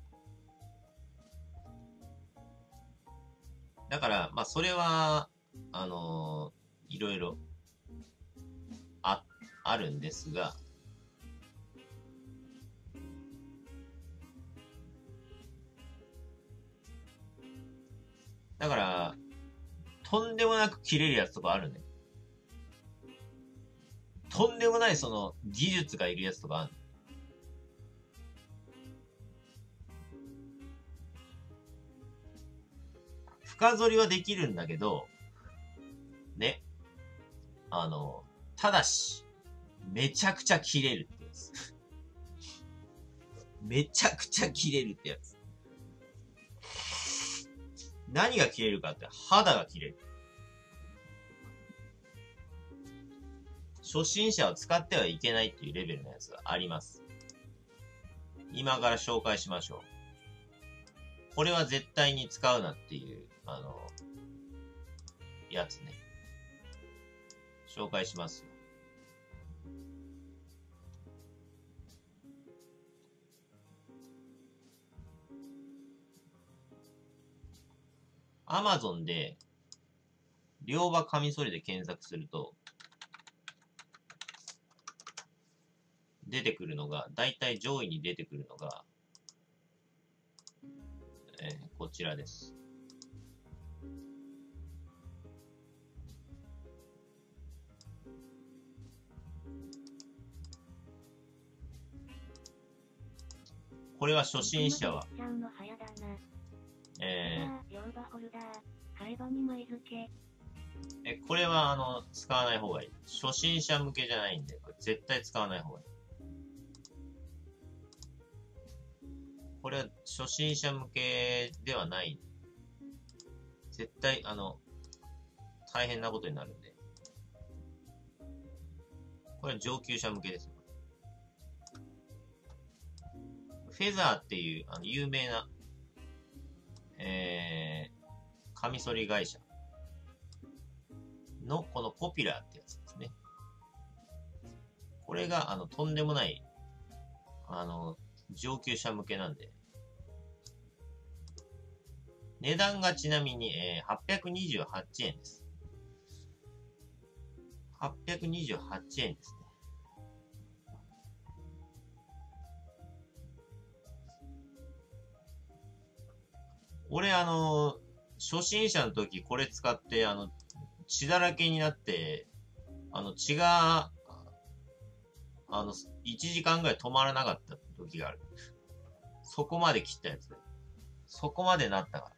だから、まあそれは、あのー、いろいろ、あ、あるんですが、だから、とんでもなく切れるやつとかあるね。とんでもないその技術がいるやつとかある。深剃りはできるんだけど、ね。あの、ただし、めちゃくちゃ切れるってやつ。 めちゃくちゃ切れるってやつ。何が切れるかって肌が切れる。初心者は使ってはいけないっていうレベルのやつがあります。今から紹介しましょう。これは絶対に使うなっていう、あの、やつね。紹介しますよ。アマゾンで、両刃カミソリで検索すると、出てくるのが、だいたい上位に出てくるのが、えー、こちらです。これは初心者は、えー、え、これはあの、使わない方がいい。初心者向けじゃないんで、これ絶対使わない方がいい。これは初心者向けではない。絶対、あの、大変なことになるんで。これは上級者向けです。フェザーっていう、あの、有名な、えー、カミソリ会社の、このポピュラーってやつですね。これが、あの、とんでもない、あの、上級者向けなんで。値段がちなみに、えー、はっぴゃくにじゅうはちえんです。はっぴゃくにじゅうはちえんですね。俺、あの、初心者の時これ使って、あの、血だらけになって、あの、血が、あの、いちじかんぐらい止まらなかった時がある。そこまで切ったやつで。そこまでなったから。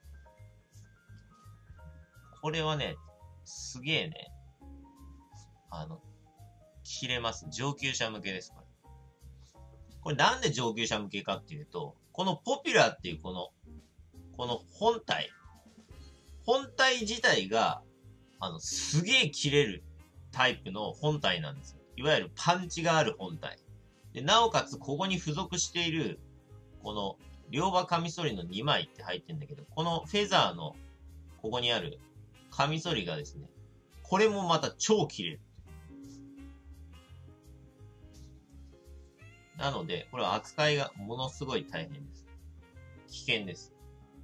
これはね、すげえね、あの、切れます。上級者向けです、これ。これなんで上級者向けかっていうと、このポピュラーっていうこの、この本体。本体自体が、あの、すげえ切れるタイプの本体なんですよ。いわゆるパンチがある本体。で、なおかつ、ここに付属している、この、両刃カミソリのにまいって入ってるんだけど、このフェザーの、ここにある、カミソリがですね、これもまた超切れる。なので、これは扱いがものすごい大変です。危険です。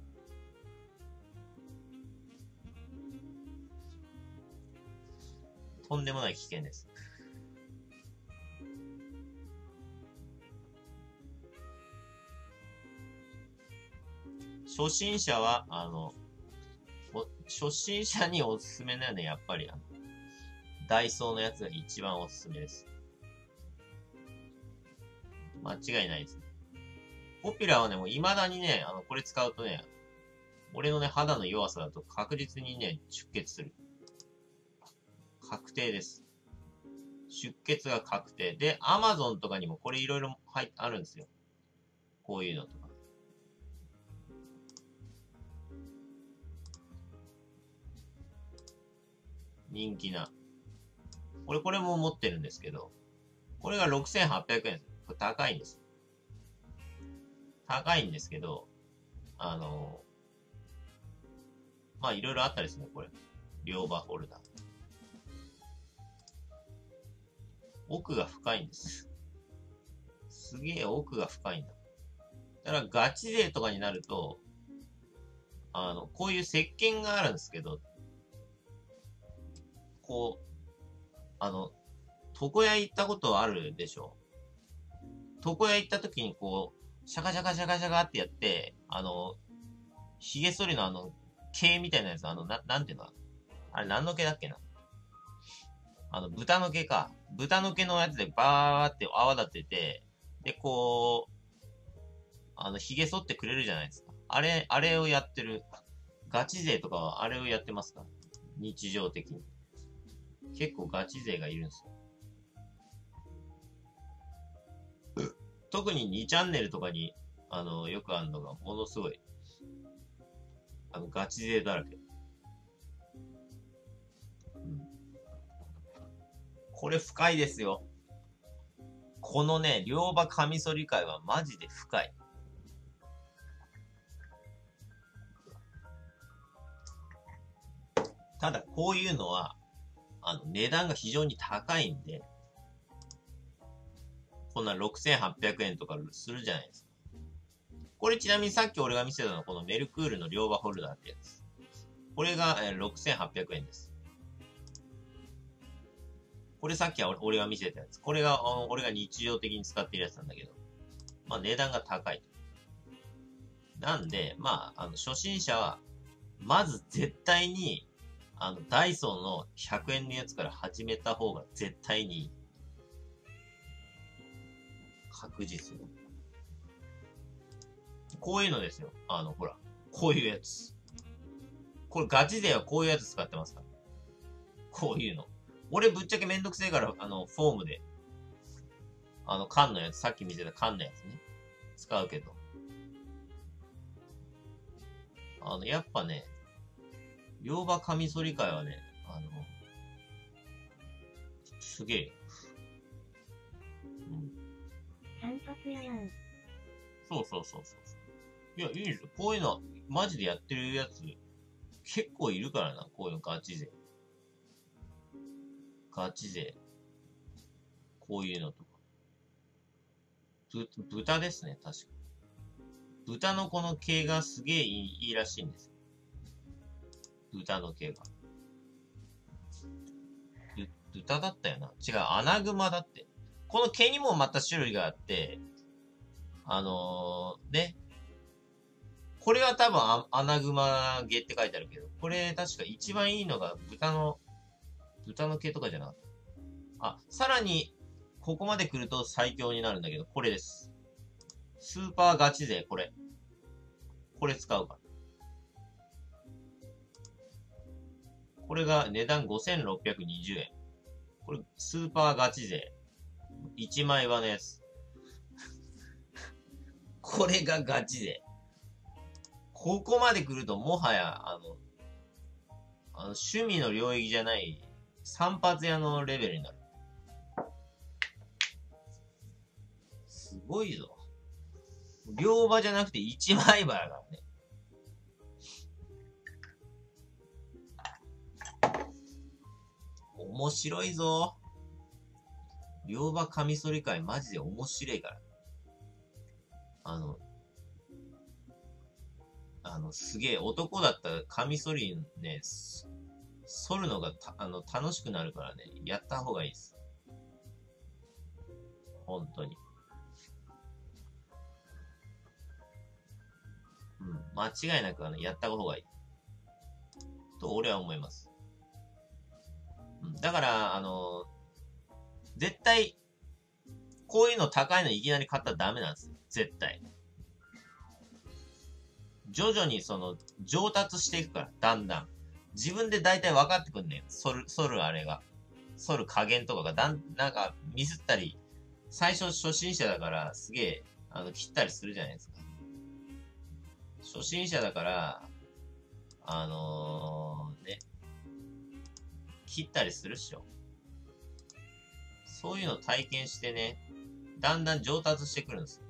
とんでもない危険です。初心者は、あの、初心者におすすめなのはやっぱり、あの、ダイソーのやつが一番おすすめです。間違いないですね。ポピュラーはね、もう未だにね、あの、これ使うとね、俺のね、肌の弱さだと確実にね、出血する。確定です。出血が確定。で、アマゾンとかにもこれいろいろ入あるんですよ。こういうのとか。人気な。俺これも持ってるんですけど、これがろくせんはっぴゃくえんです。これ高いんです。高いんですけど、あの、まあいろいろあったですね、これ。両刃ホルダー。奥が深いんです。すげえ奥が深いんだ。だからガチ勢とかになると、あの、こういう石鹸があるんですけど、こう、あの、床屋行ったことあるでしょ？床屋行った時にこう、シャカシャカシャカシャカってやって、あの、髭剃りのあの、毛みたいなやつ、あの、な、なんていうの？あれ何の毛だっけな？あの、豚の毛か。豚の毛のやつでバーって泡立てて、で、こう、あの、髭剃ってくれるじゃないですか。あれ、あれをやってる。ガチ勢とかはあれをやってますか？日常的に。結構ガチ勢がいるんですよ。 特ににチャンネルとかに、あの、よくあるのが、ものすごい、あの、ガチ勢だらけ。うん。これ深いですよ。このね、両刃カミソリ界はマジで深い。ただ、こういうのは、あの、値段が非常に高いんで、こんなろくせんはっぴゃくえんとかするじゃないですか。これちなみにさっき俺が見せたのはこのメルクールの両刃ホルダーってやつ。これがろくせんはっぴゃくえんです。これさっきは俺が見せたやつ。これが俺が日常的に使ってるやつなんだけど。まあ値段が高い。なんで、まあ、あの、初心者は、まず絶対に、あの、ダイソーのひゃくえんのやつから始めた方が絶対にいい。確実に。こういうのですよ。あの、ほら。こういうやつ。これガチ勢はこういうやつ使ってますから。こういうの。俺ぶっちゃけめんどくせえから、あの、フォームで。あの、缶のやつ、さっき見せた缶のやつね。使うけど。あの、やっぱね、両刃カミソリ界はね、あの、すげえ。うん。 散髪屋やん。 そうそうそうそう。いや、いいですよ。こういうの、マジでやってるやつ、結構いるからな。こういうのガチ勢。ガチ勢。こういうのとか。ぶ、豚ですね、確か。豚のこの毛がすげえいい、いいらしいんですよ。豚の毛が。ぶ、豚だったよな。違う、アナグマだって。この毛にもまた種類があって、あのー、ね。これは多分ア、アナグマ毛って書いてあるけど、これ確か一番いいのが豚の、豚の毛とかじゃなかった。あ、さらに、ここまで来ると最強になるんだけど、これです。スーパーガチ勢、これ。これ使うか。これが値段ごせんろっぴゃくにじゅうえん。これ、スーパーガチ勢。いちまい刃のやつ。これがガチ勢。ここまで来ると、もはや、あの、あの趣味の領域じゃない、散髪屋のレベルになる。すごいぞ。両刃じゃなくて一枚刃だからね。面白いぞ。両刃カミソリ界マジで面白いから。あの、あの、すげえ男だったらカミソリね、剃るのがたあの楽しくなるからね、やった方がいいです。本当に。うん、間違いなくあの、やった方がいい。と俺は思います。うん、だから、あの、絶対、こういうの高いのいきなり買ったらダメなんですよ。絶対。徐々にその、上達していくから、だんだん。自分で大体分かってくんねん。反る、反るあれが。反る加減とかがだん、なんかミスったり、最初初心者だからすげえ、あの、切ったりするじゃないですか。初心者だから、あのー、ね、切ったりするっしょ。そういうのを体験してね、だんだん上達してくるんですよ。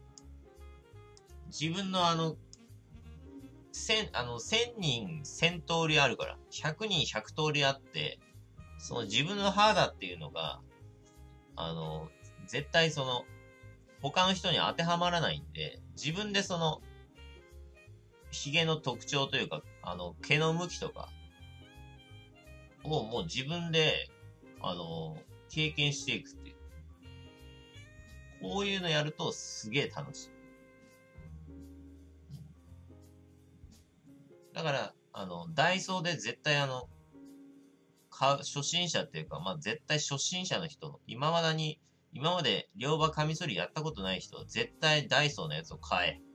自分のあの、千、あの、千人千通りあるから、百人百通りあって、その自分の肌っていうのが、あの、絶対その、他の人に当てはまらないんで、自分でその、髭の特徴というか、あの、毛の向きとか、をもう自分で、あの、経験していくっていう。こういうのやるとすげえ楽しい。だから、あの、ダイソーで絶対あの、買う、初心者っていうか、まあ、絶対初心者の人、今までに、今まで両刃カミソリやったことない人、絶対ダイソーのやつを買え。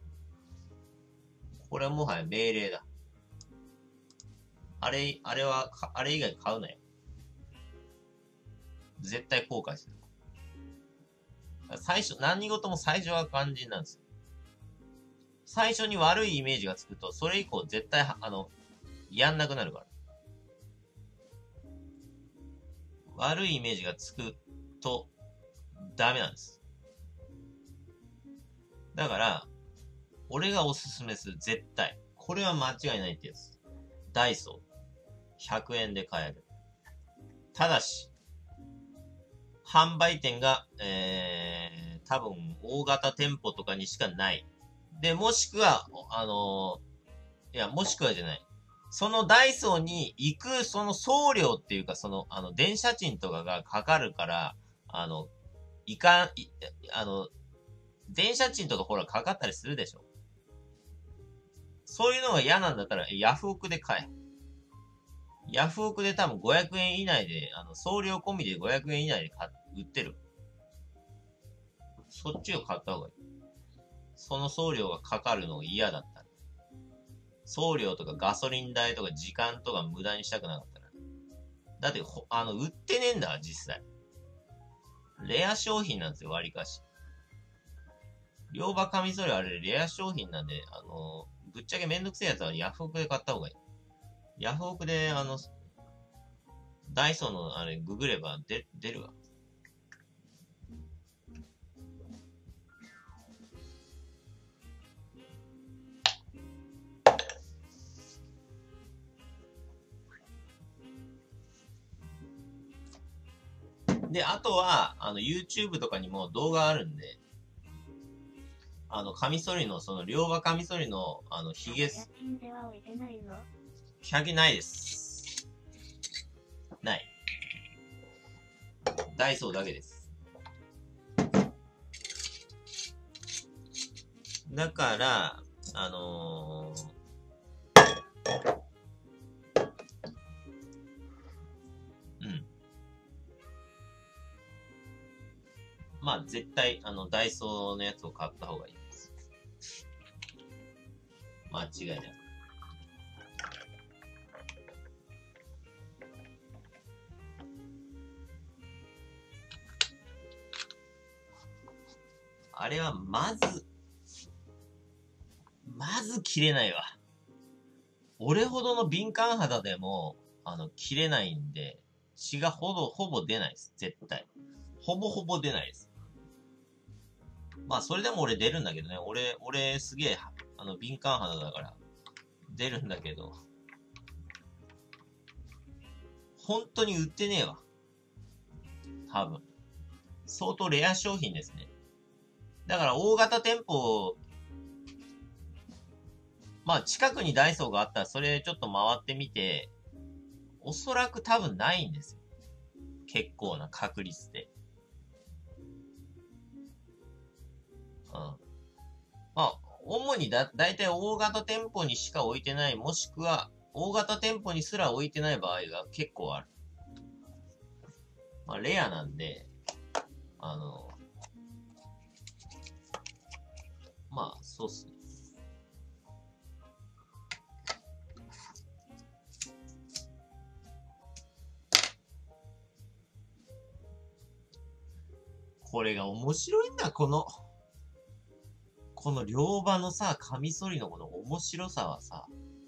これはもはや命令だ。あれ、あれは、あれ以外買うなよ。絶対後悔する。 最初、何事も最初は肝心なんですよ。最初に悪いイメージがつくと、それ以降絶対、あの、やんなくなるから。悪いイメージがつくと、ダメなんです。だから、俺がおすすめする絶対。これは間違いないってやつ。ダイソー。ひゃくえんで買える。ただし、販売店が、えー、多分、大型店舗とかにしかない。で、もしくは、あのー、いや、もしくはじゃない。そのダイソーに行く、その送料っていうか、その、あの、電車賃とかがかかるから、あの、いかん、いあの、電車賃とかほらかかったりするでしょ。そういうのが嫌なんだったら、ヤフオクで買え。ヤフオクで多分ごひゃくえん以内で、あの、送料込みでごひゃくえん以内で買売ってる。そっちを買った方がいい。その送料がかかるのが嫌だったら。送料とかガソリン代とか時間とか無駄にしたくなかったら。だって、ほ、あの、売ってねえんだ、実際。レア商品なんですよ、割かし。両刃カミソリあれ、レア商品なんで、あの、ぶっちゃけめんどくせえやつはヤフオクで買った方がいい。ヤフオクで、あの、ダイソーのあれ、ググれば出、出るわ。で、あとは、あの、YouTube とかにも動画あるんで、あの、カミソリの、その、両刃カミソリの、あの、ヒゲス。ひゃくえんないです。ない。ダイソーだけです。だから、あのー、うん。まあ、絶対、あの、ダイソーのやつを買った方がいいです。間違いなく。あれは、まず、まず切れないわ。俺ほどの敏感肌でも、あの、切れないんで、血がほぼ、ほぼ出ないです。絶対。ほぼほぼ出ないです。まあ、それでも俺出るんだけどね。俺、俺、すげえ、あの、敏感肌だから、出るんだけど、本当に売ってねえわ。多分。相当レア商品ですね。だから、大型店舗、まあ、近くにダイソーがあったら、それちょっと回ってみて、おそらく多分ないんですよ。結構な確率で。うん。まあ、主にだ、だいたい大型店舗にしか置いてない、もしくは、大型店舗にすら置いてない場合が結構ある。まあ、レアなんで、あの、まあ、そうっすね。これが面白いんだ、この、この両刃のさ、カミソリのこの面白さはさ、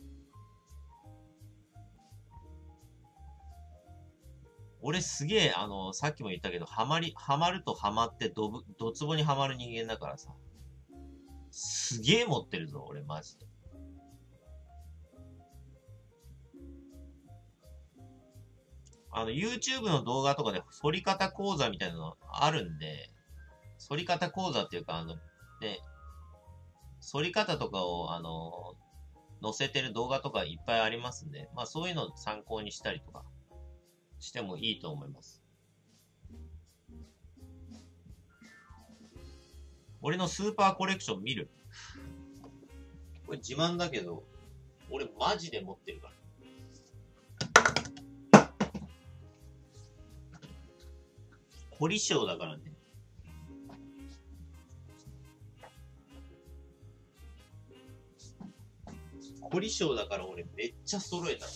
俺すげえ、あの、さっきも言ったけど、ハマり、ハマるとハマってドブ、ドツボにハマる人間だからさ、すげえ持ってるぞ、俺マジで。あの、YouTube の動画とかで反り方講座みたいなのあるんで、反り方講座っていうか、あの、ね、反り方とかを、あの、載せてる動画とかいっぱいありますんで、まあそういうのを参考にしたりとかしてもいいと思います。俺のスーパーコレクション見る？これ自慢だけど、俺マジで持ってるから。凝り性だからね。凝り性だから俺めっちゃ揃えた。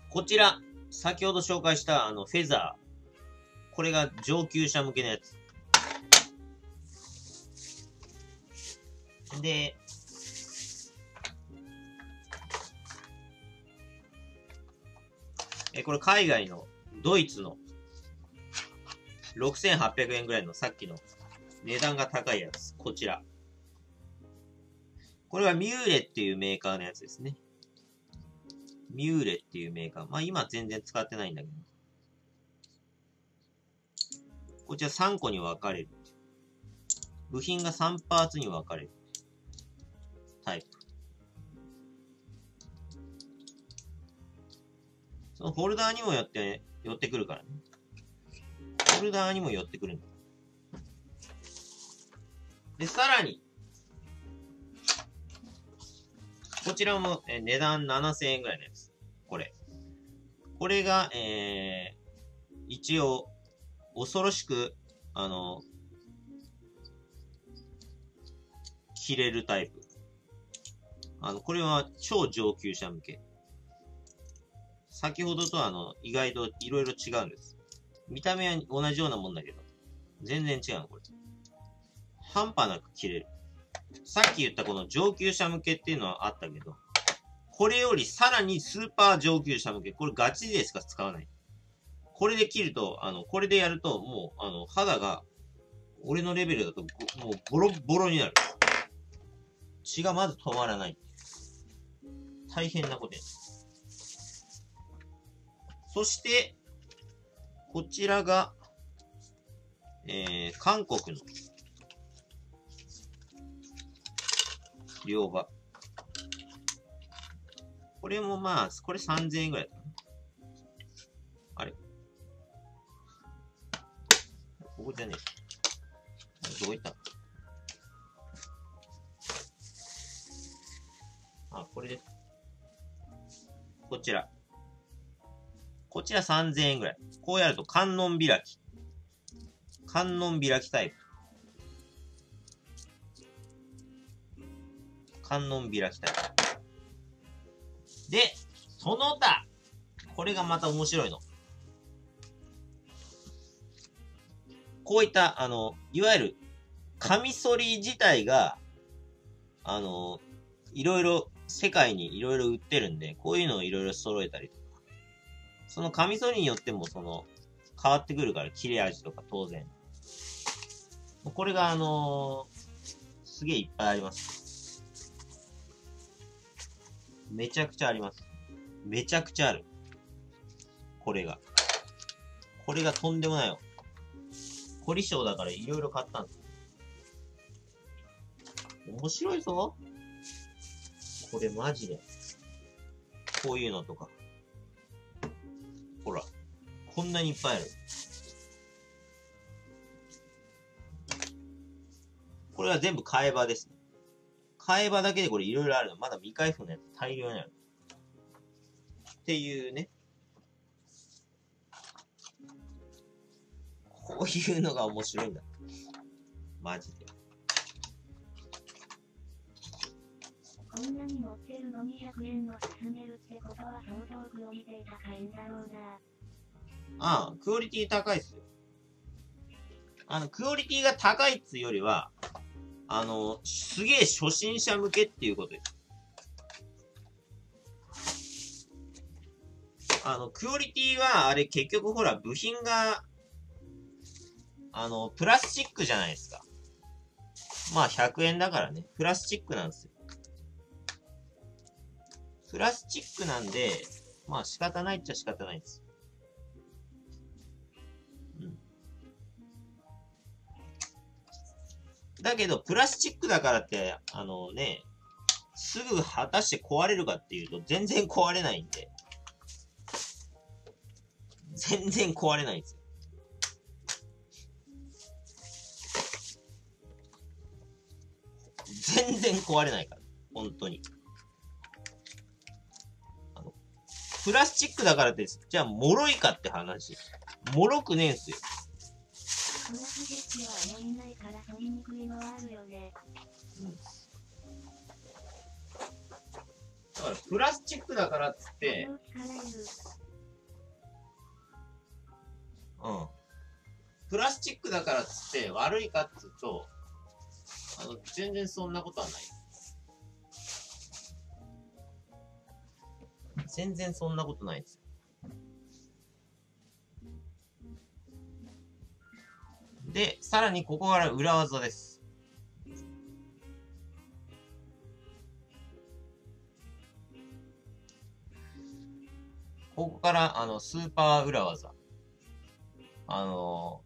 こちら、先ほど紹介したあのフェザー。これが上級者向けのやつ。で、え、これ海外のドイツのろくせんはっぴゃくえんぐらいのさっきの値段が高いやつ。こちら。これはミューレっていうメーカーのやつですね。ミューレっていうメーカー。まあ今全然使ってないんだけど。こちらさんこに分かれる。部品がさんパーツに分かれる。タイプ。そのフォルダーにもよって、寄ってくるからね。フォルダーにも寄ってくるんだ。で、さらに、こちらも、えー、値段ななせんえんぐらいのやつ。これ。これが、えー、一応、恐ろしく、あの、切れるタイプ。あの、これは超上級者向け。先ほどとあの、意外といろいろ違うんです。見た目は同じようなもんだけど、全然違うの、これ。半端なく切れる。さっき言ったこの上級者向けっていうのはあったけど、これよりさらにスーパー上級者向け、これガチでしか使わない。これで切ると、あの、これでやると、もう、あの、肌が、俺のレベルだと、もうボロボロになる。血がまず止まらない。大変なことや。そして、こちらが、えー、韓国の、両刃。これもまあ、これさんぜんえんぐらいだったな。あれここじゃねえ。どこ行ったあ、これです。こちら。こちらさんぜんえんぐらい。こうやると観音開き。観音開きタイプ。観音開きタイプ。で、その他。これがまた面白いの。こういった、あの、いわゆる、カミソリ自体が、あの、いろいろ、世界にいろいろ売ってるんで、こういうのをいろいろ揃えたりとか。そのカミソリによっても、その、変わってくるから、切れ味とか当然。これが、あのー、すげえいっぱいあります。めちゃくちゃあります。めちゃくちゃある。これが。これがとんでもないよ。凝り性だからいろいろ買ったんです。面白いぞ。これマジで。こういうのとか。ほら。こんなにいっぱいある。これは全部替え刃ですね。替え刃だけでこれいろいろあるの。まだ未開封のやつ大量にある。っていうね。こういうのが面白いんだ。マジで。 こんなに持ってるのにひゃくえんも進めるってことは相当クオリティ高いんだろうな。 ああ、クオリティ高いっすよ。あの、クオリティが高いっつうよりは、あの、すげえ初心者向けっていうことです。あの、クオリティは、あれ結局ほら、部品が、あの、プラスチックじゃないですか。まあ、ひゃくえんだからね。プラスチックなんですよ。プラスチックなんで、まあ仕方ないっちゃ仕方ないんです。うん。だけど、プラスチックだからって、あのね、すぐ果たして壊れるかっていうと、全然壊れないんで。全然壊れないんですよ。全然壊れないから。本当に。あの、プラスチックだからって、じゃあ、脆いかって話。脆くねえんすよ。 プラスチックは重いないから取りにくいのはあるよね。 だからプラスチックだからっつってこれを力言う。 うんプラスチックだからっつって悪いかっつうとあの全然そんなことはない。全然そんなことないですよ。で、さらにここから裏技です。ここからあのスーパー裏技。あの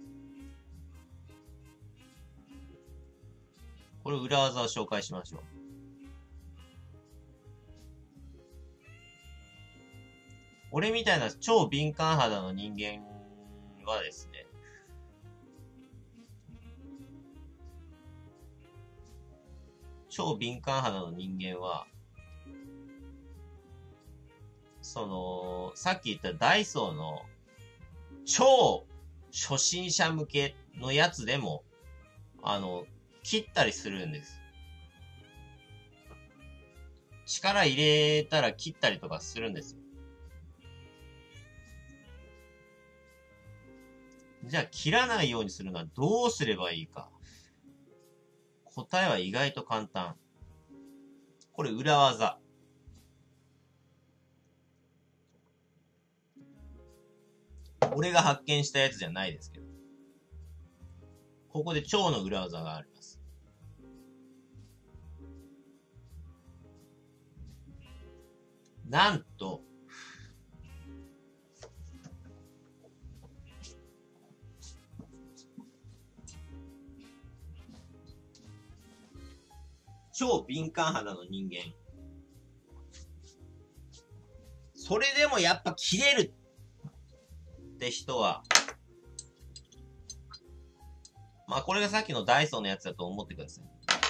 ー、これ裏技を紹介しましょう。俺みたいな超敏感肌の人間はですね、超敏感肌の人間は、その、さっき言ったダイソーの超初心者向けのやつでも、あの、切ったりするんです。力入れたら切ったりとかするんですよ。じゃあ切らないようにするのはどうすればいいか。答えは意外と簡単。これ裏技。俺が発見したやつじゃないですけど。ここで超の裏技があります。なんと、超敏感肌の人間。それでもやっぱ切れるって人は、まあこれがさっきのダイソーのやつだと思ってください。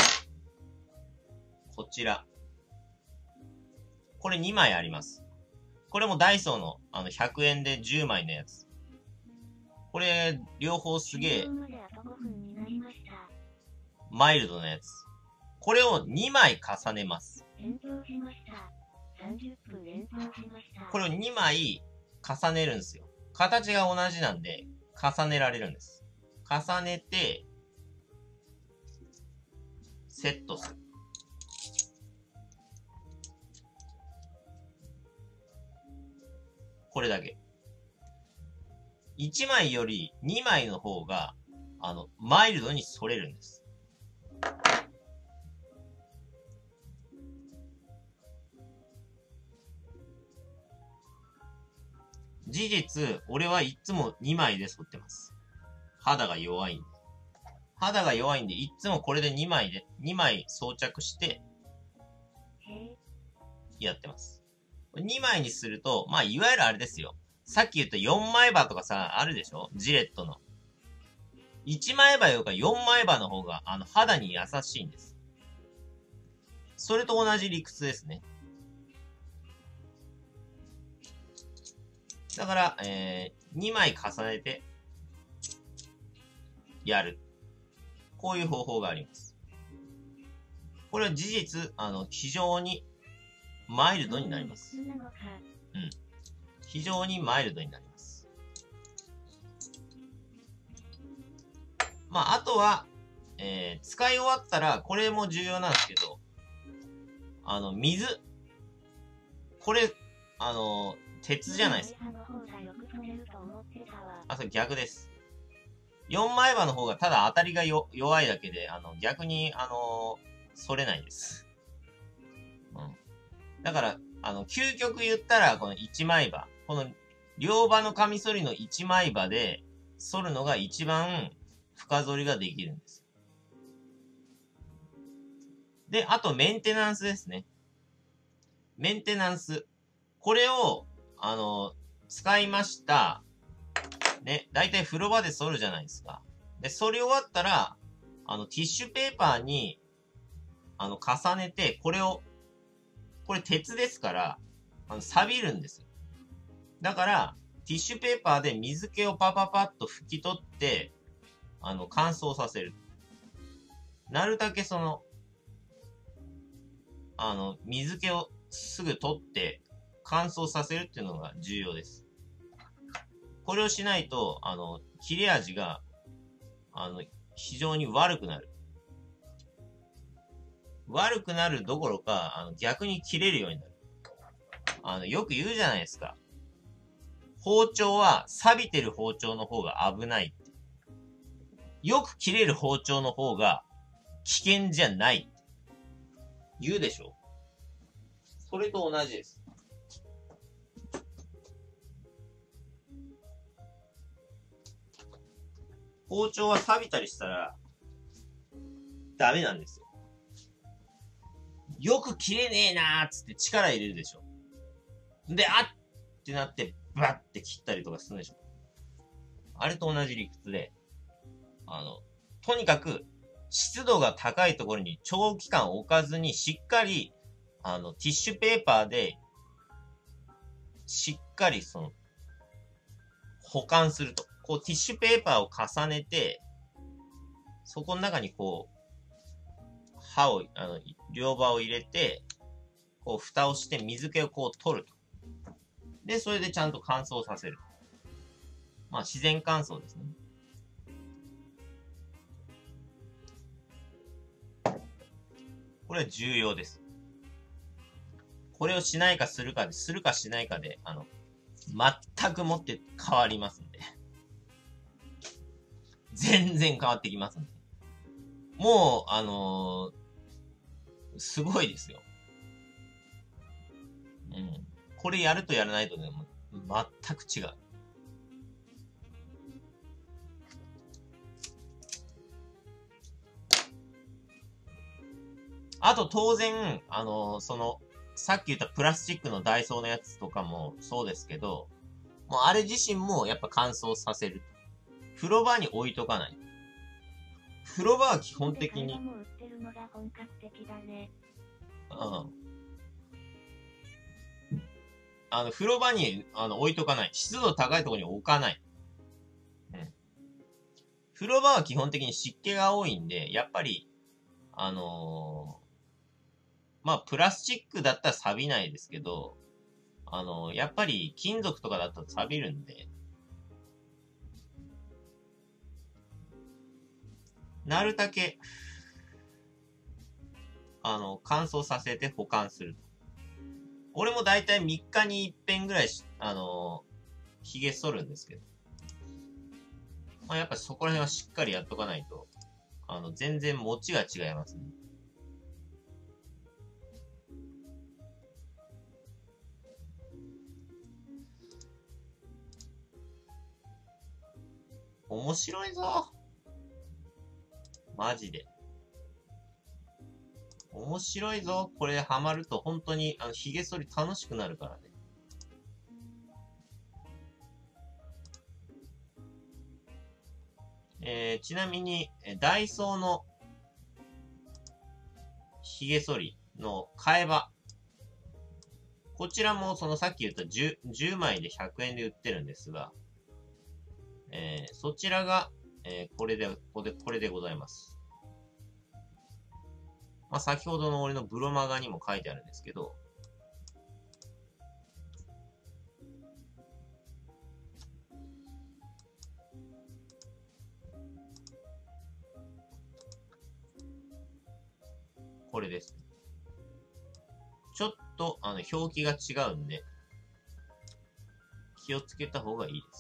こちら。これにまいあります。これもダイソーのあのひゃくえんでじゅうまいのやつ。これ両方すげえマイルドなやつ。これをにまい重ねます。これをにまい重ねるんですよ。形が同じなんで重ねられるんです。重ねてセットする。これだけ。いちまいよりにまいの方があのマイルドに反れるんです。事実、俺はいつもにまいで剃ってます。肌が弱いんで。肌が弱いんで、いつもこれでにまいで、にまい装着して、やってます。にまいにすると、まあ、いわゆるあれですよ。さっき言ったよんまい刃とかさ、あるでしょ？ジレットの。いちまい刃よりかよんまい刃の方が、あの、肌に優しいんです。それと同じ理屈ですね。だから、えー、にまい重ねて、やる。こういう方法があります。これは事実、あの、非常にマイルドになります。うん。非常にマイルドになります。まあ、あとは、えー、使い終わったら、これも重要なんですけど、あの、水。これ、あの、鉄じゃないですか。あ、それ逆です。よんまい刃の方がただ当たりがよ弱いだけで、あの、逆に、あの、反れないです。うん。だから、あの、究極言ったら、このいちまい刃。この、両刃のカミソリのいちまい刃で、反るのが一番深反りができるんです。で、あとメンテナンスですね。メンテナンス。これを、あの、使いました。ね、だいたい風呂場で剃るじゃないですか。で、剃り終わったら、あの、ティッシュペーパーに、あの、重ねて、これを、これ鉄ですから、あの、錆びるんですよ。だから、ティッシュペーパーで水気をパパパッと拭き取って、あの、乾燥させる。なるだけその、あの、水気をすぐ取って乾燥させるっていうのが重要です。これをしないと、あの、切れ味が、あの、非常に悪くなる。悪くなるどころか、あの、逆に切れるようになる。あの、よく言うじゃないですか。包丁は、錆びてる包丁の方が危ないって。よく切れる包丁の方が危険じゃないって言うでしょ。それと同じです。包丁は錆びたりしたらダメなんですよ。よく切れねえなーっつって力入れるでしょ。で、あっってなってバッて切ったりとかするでしょ。あれと同じ理屈で、あの、とにかく湿度が高いところに長期間置かずにしっかり、あの、ティッシュペーパーでしっかりその、保管すると。こうティッシュペーパーを重ねて、そこの中にこう、刃を、あの、両刃を入れて、こう蓋をして水気をこう取ると。で、それでちゃんと乾燥させる。まあ自然乾燥ですね。これは重要です。これをしないかするかで、するかしないかで、あの、全くもって変わりますんで。全然変わってきますんで。もう、あのー、すごいですよ。うん。これやるとやらないとね、もう全く違う。あと当然、あのー、その、さっき言ったプラスチックのダイソーのやつとかもそうですけど、もうあれ自身もやっぱ乾燥させる。風呂場に置いとかない。風呂場は基本的に。 も売ってるのが本格的だね。 うん。あの、風呂場に、あの、置いとかない。湿度高いところに置かない。うん。風呂場は基本的に湿気が多いんで、やっぱり、あのー、まあ、プラスチックだったら錆びないですけど、あのー、やっぱり金属とかだったら錆びるんで、なるだけ、あの、乾燥させて保管する。俺もだいたいみっかにいっぺんぐらいし、あのー、髭剃るんですけど。まあ、やっぱそこら辺はしっかりやっとかないと、あの、全然持ちが違いますね。面白いぞ。マジで。面白いぞ。これハマると本当に、あの、髭剃り楽しくなるからね。えー、ちなみに、ダイソーの髭剃りの替え刃。こちらもそのさっき言った 10, じゅうまいでひゃくえんで売ってるんですが、えー、そちらが、えー、これで、ここで、これでございます。まあ、先ほどの俺のブロマガにも書いてあるんですけど、これです。ちょっと、あの、表記が違うんで、気をつけた方がいいです。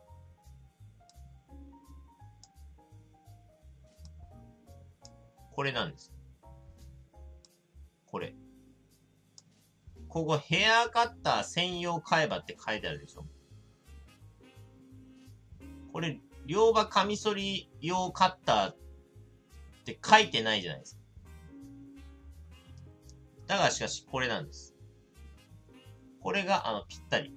これなんです。これ。ここヘアカッター専用替え刃って書いてあるでしょ。これ、両刃カミソリ用カッターって書いてないじゃないですか。だがしかしこれなんです。これがあのぴったり。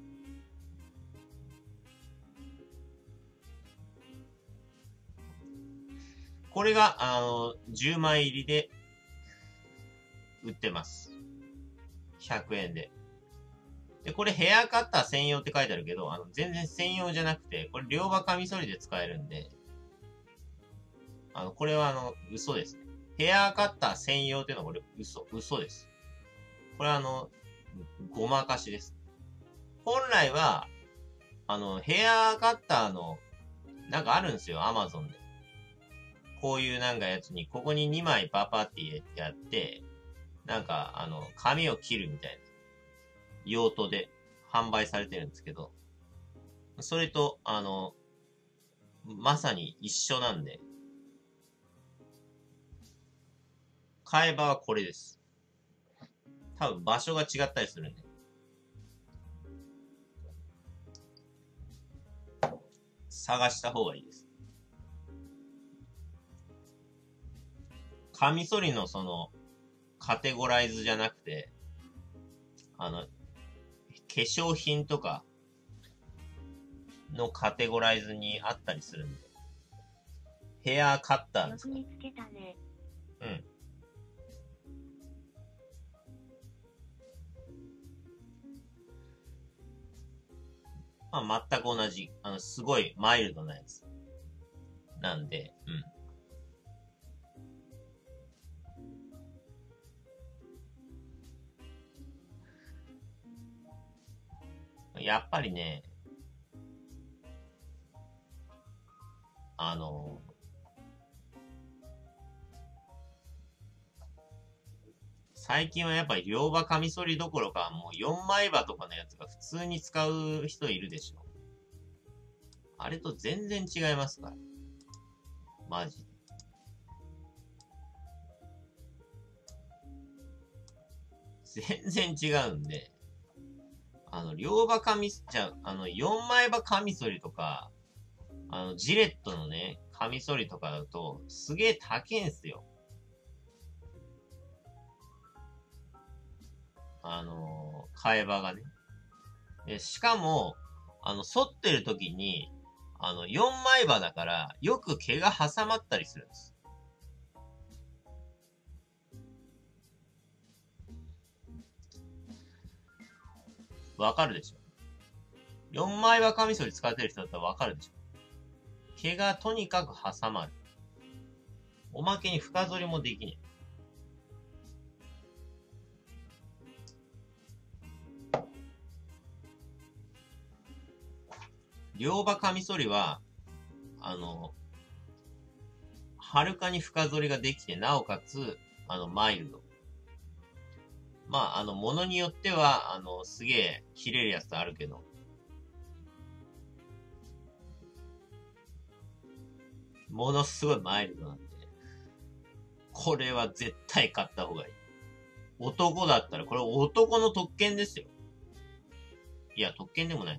これがあのじゅうまい入りで売ってます。ひゃくえんで。で、これヘアカッター専用って書いてあるけど、あの全然専用じゃなくて、これ両刃カミソリで使えるんで、あの、これはあの、嘘ですね。ヘアカッター専用っていうのはこれ嘘、嘘です。これはあの、 ごまかしです。本来は、あの、ヘアカッターの、なんかあるんですよ、アマゾンで。こういうなんかやつに、ここににまいパパってやって、なんか、あの、髪を切るみたいな用途で販売されてるんですけど、それと、あの、まさに一緒なんで、買えばはこれです。多分場所が違ったりするんで。探した方がいいです。カミソリのその、カテゴライズじゃなくて、あの、化粧品とかのカテゴライズにあったりするんで。ヘアカッターですか。 よく見つけたね。 うん。まあ、全く同じ。あの、すごいマイルドなやつ。なんで、うん。やっぱりね、あの、最近はやっぱり両刃カミソリどころか、もうよんまい刃とかのやつが普通に使う人いるでしょ。あれと全然違いますから。マジで。全然違うんで。あの、両刃カミ、じゃあ、の、よんまい刃カミソリとか、あの、ジレットのね、カミソリとかだと、すげえ高いんすよ。あのー、替え刃がね。で、しかも、あの、反ってる時に、あの、よんまい刃だから、よく毛が挟まったりするんです。わかるでしょ ?よん 枚刃カミソリ使ってる人だったらわかるでしょ。毛がとにかく挟まる。おまけに深剃りもできねえ。両刃カミソリは、あの、はるかに深剃りができて、なおかつ、あの、マイルド。まあ、あの、ものによっては、あの、すげえ切れるやつあるけど、ものすごいマイルドなんで、これは絶対買った方がいい。男だったら、これ男の特権ですよ。いや、特権でもない。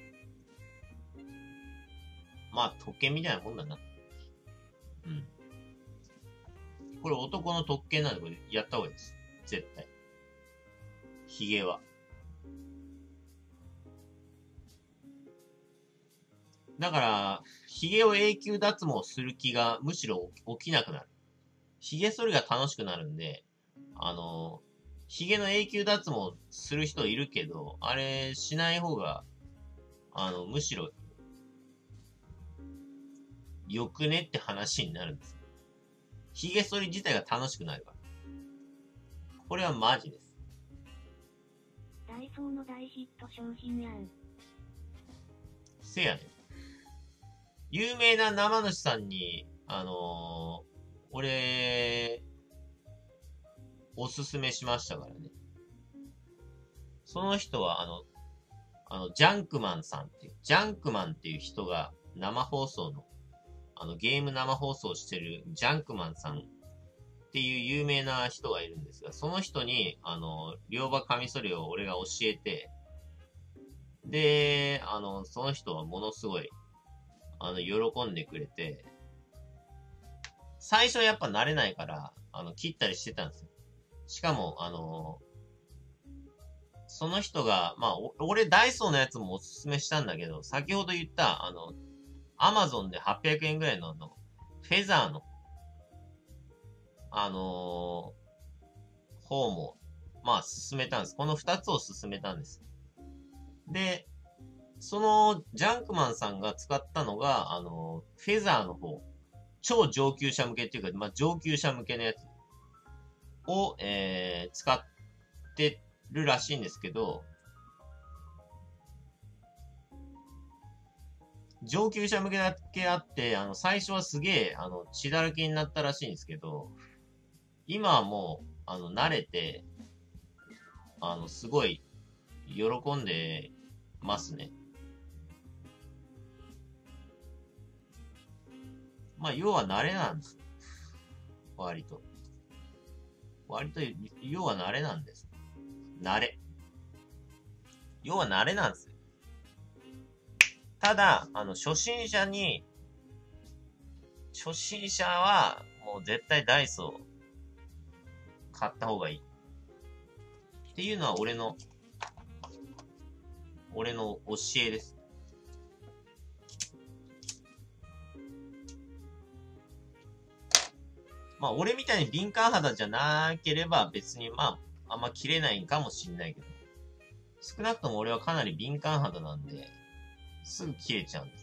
まあ、特権みたいなもんだな。うん。これ男の特権なんで、これやった方がいいです。絶対。髭は。だから、髭を永久脱毛する気がむしろ起きなくなる。髭剃りが楽しくなるんで、あの、髭の永久脱毛する人いるけど、あれしない方が、あの、むしろ、よくねって話になるんです。髭剃り自体が楽しくなるから。これはマジです。 ダイソーの大ヒット商品やん。 せやね。有名な生主さんに、あのー、俺、おすすめしましたからね。その人は、あの、あの、ジャンクマンさんっていう、ジャンクマンっていう人が生放送の、あの、ゲーム生放送してるジャンクマンさんっていう有名な人がいるんですが、その人に、あの、両刃カミソリを俺が教えて、で、あの、その人はものすごい、あの、喜んでくれて、最初はやっぱ慣れないから、あの、切ったりしてたんですよ。しかも、あの、その人が、まあ、俺ダイソーのやつもおすすめしたんだけど、先ほど言った、あの、アマゾンではっぴゃくえんぐらいのあの、フェザーの、あのー、方も、まあ、進めたんです。この二つを進めたんです。で、その、ジャンクマンさんが使ったのが、あのー、フェザーの方。超上級者向けっていうか、まあ、上級者向けのやつを、えー、使ってるらしいんですけど、上級者向けだけあって、あの、最初はすげえ、あの、血だらけになったらしいんですけど、今はもう、あの、慣れて、あの、すごい、喜んでますね。まあ、要は慣れなんです。割と。割と、要は慣れなんです。慣れ。要は慣れなんですよ。ただ、あの、初心者に、初心者は、もう絶対ダイソー買った方がいい。っていうのは俺の、俺の教えです。まあ、俺みたいに敏感肌じゃなければ別に、まあ、あんま切れないんかもしんないけど、少なくとも俺はかなり敏感肌なんで、すぐ切れちゃうんです。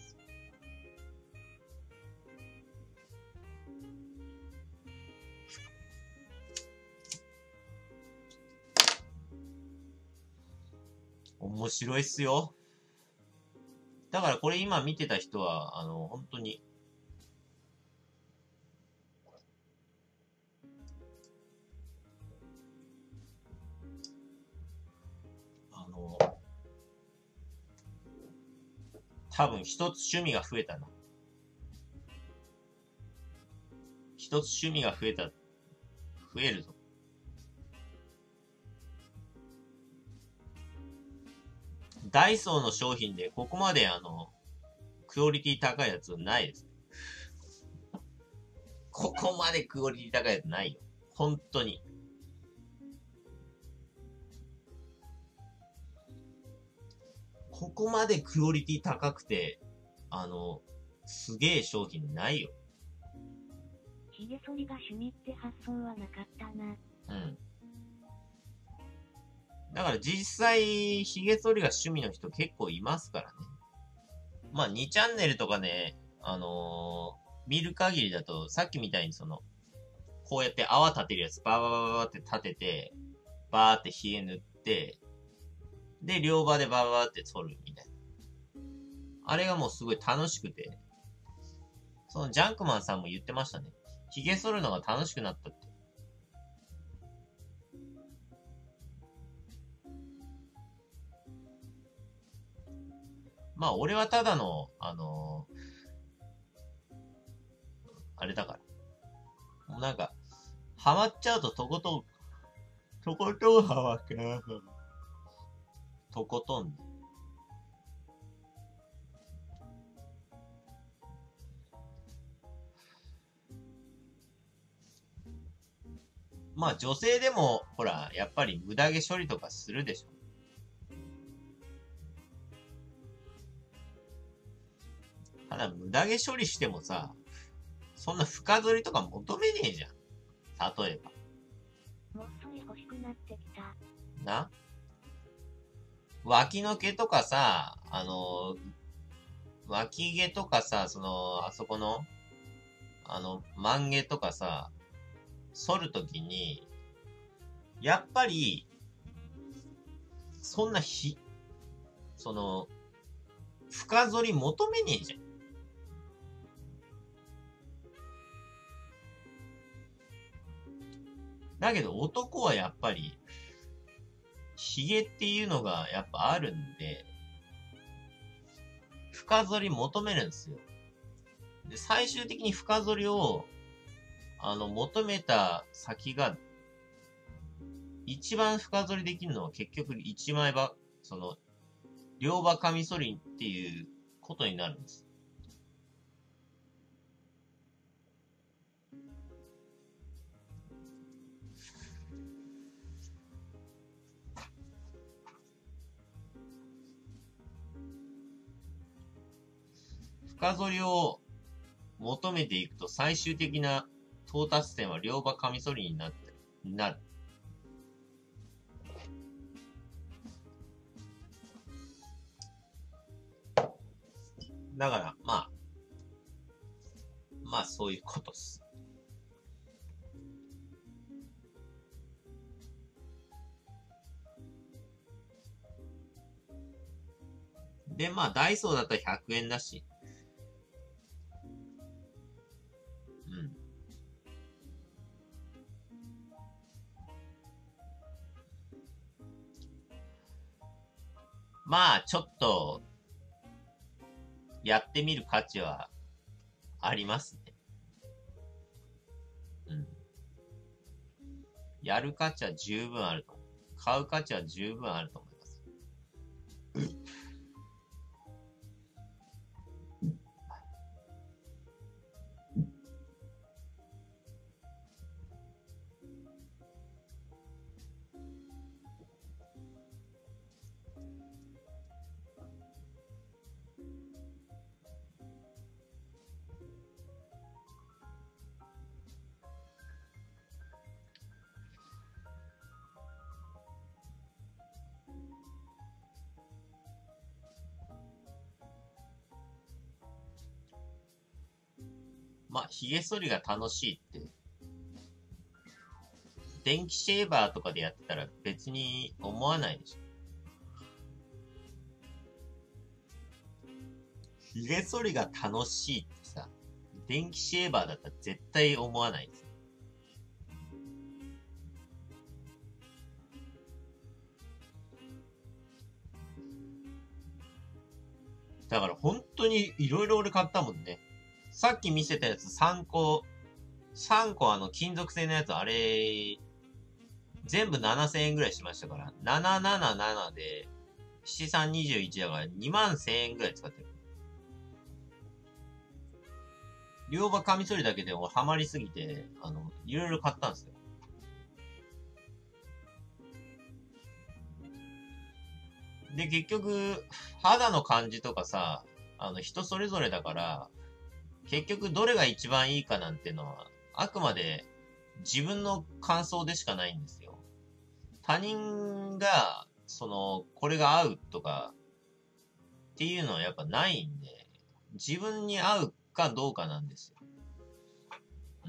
面白いっすよ。だからこれ今見てた人は、あの、本当に、あの、多分一つ趣味が増えたな。一つ趣味が増えた、増えるぞ。ダイソーの商品でここまであの、クオリティ高いやつないです。ここまでクオリティ高いやつないよ。本当に。ここまでクオリティ高くて、あの、すげえ商品ないよ。 髭剃りが趣味って発想はなかったな。 うん。だから実際、髭剃りが趣味の人結構いますからね。まあにチャンネルとかね、あのー、見る限りだと、さっきみたいにその、こうやって泡立てるやつ、バーバーバーバーって立てて、バーって髭塗って、で、両場でバーバーって剃るみたいな。あれがもうすごい楽しくて、そのジャンクマンさんも言ってましたね。髭剃るのが楽しくなったって。まあ俺はただの、あのー、あれだから。もうなんか、ハマっちゃうととことん、とことんハマっちゃう。とことん。まあ女性でも、ほら、やっぱり無駄毛処理とかするでしょ。ただ無駄毛処理してもさ、そんな深剃りとか求めねえじゃん。例えば。 もっそり欲しくなってきた。 な脇の毛とかさ、あの、脇毛とかさ、その、あそこの、あの、万毛とかさ、剃るときに、やっぱり、そんなひ、その、深剃り求めねえじゃん。だけど男はやっぱり、髭っていうのがやっぱあるんで、深剃り求めるんですよ。で、最終的に深剃りを、あの、求めた先が、一番深剃りできるのは結局一枚刃、その、両刃カミソリっていうことになるんです。深剃りを求めていくと最終的な到達点は両刃カミソリになって、なる。だから、まあ、まあそういうことっす。 で、まあ、ダイソーだったらひゃくえんだし。うん。まあ、ちょっと、やってみる価値はありますね。うん。やる価値は十分あると思う。買う価値は十分あると思います。まあ、髭剃りが楽しいって、電気シェーバーとかでやってたら別に思わないでしょ。髭剃りが楽しいってさ、電気シェーバーだったら絶対思わないです。だから本当にいろいろ俺買ったもんね。さっき見せたやつさんこ、さんこあの金属製のやつあれ、全部ななせんえんぐらいしましたから。なななななで、ななさんにじゅういちだからにまんせんえんぐらい使ってる。両刃カミソリだけでもハマりすぎて、あの、いろいろ買ったんですよ。で、結局、肌の感じとかさ、あの、人それぞれだから、結局どれが一番いいかなんてのは、あくまで自分の感想でしかないんですよ。他人が、その、これが合うとか、っていうのはやっぱないんで、自分に合うかどうかなんですよ。うん。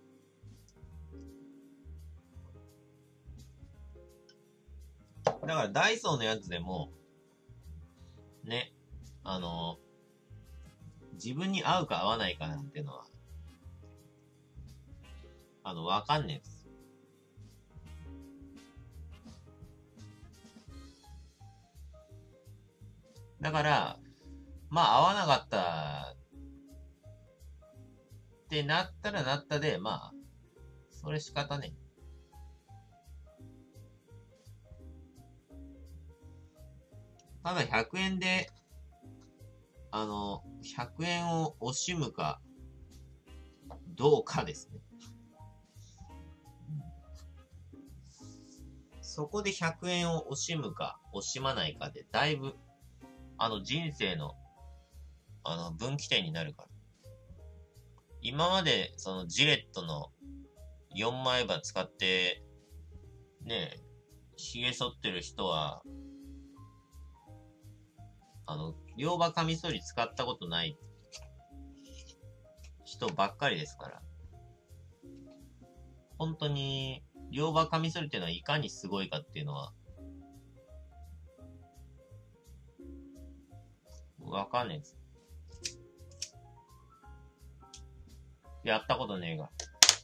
だからダイソーのやつでも、ね、あの、自分に合うか合わないかなんてのは、あの、わかんねえです。だから、まあ合わなかったってなったらなったで、まあ、それ仕方ねえ。ただひゃくえんで、あの、ひゃくえんを惜しむか、どうかですね。そこでひゃくえんを惜しむか、惜しまないかで、だいぶ、あの、人生の、あの、分岐点になるから。今まで、その、ジレットのよんまい刃使って、ね、髭剃ってる人は、あの、両刃カミソリ使ったことない人ばっかりですから。本当に、両刃カミソリっていうのはいかにすごいかっていうのは、わかんないです。やったことねえが。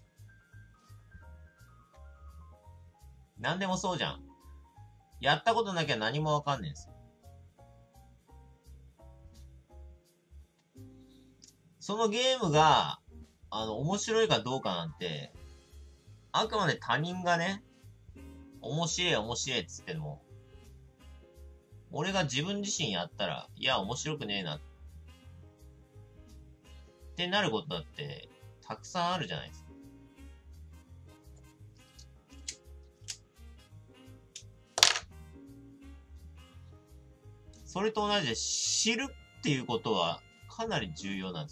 なんでもそうじゃん。やったことなきゃ何もわかんねえんですよ。そのゲームが、あの、面白いかどうかなんて、あくまで他人がね、面白い面白いっつっても、俺が自分自身やったら、いや、面白くねえな、ってなることだって、たくさんあるじゃないですか。それと同じで、知るっていうことは、かなり重要なんです。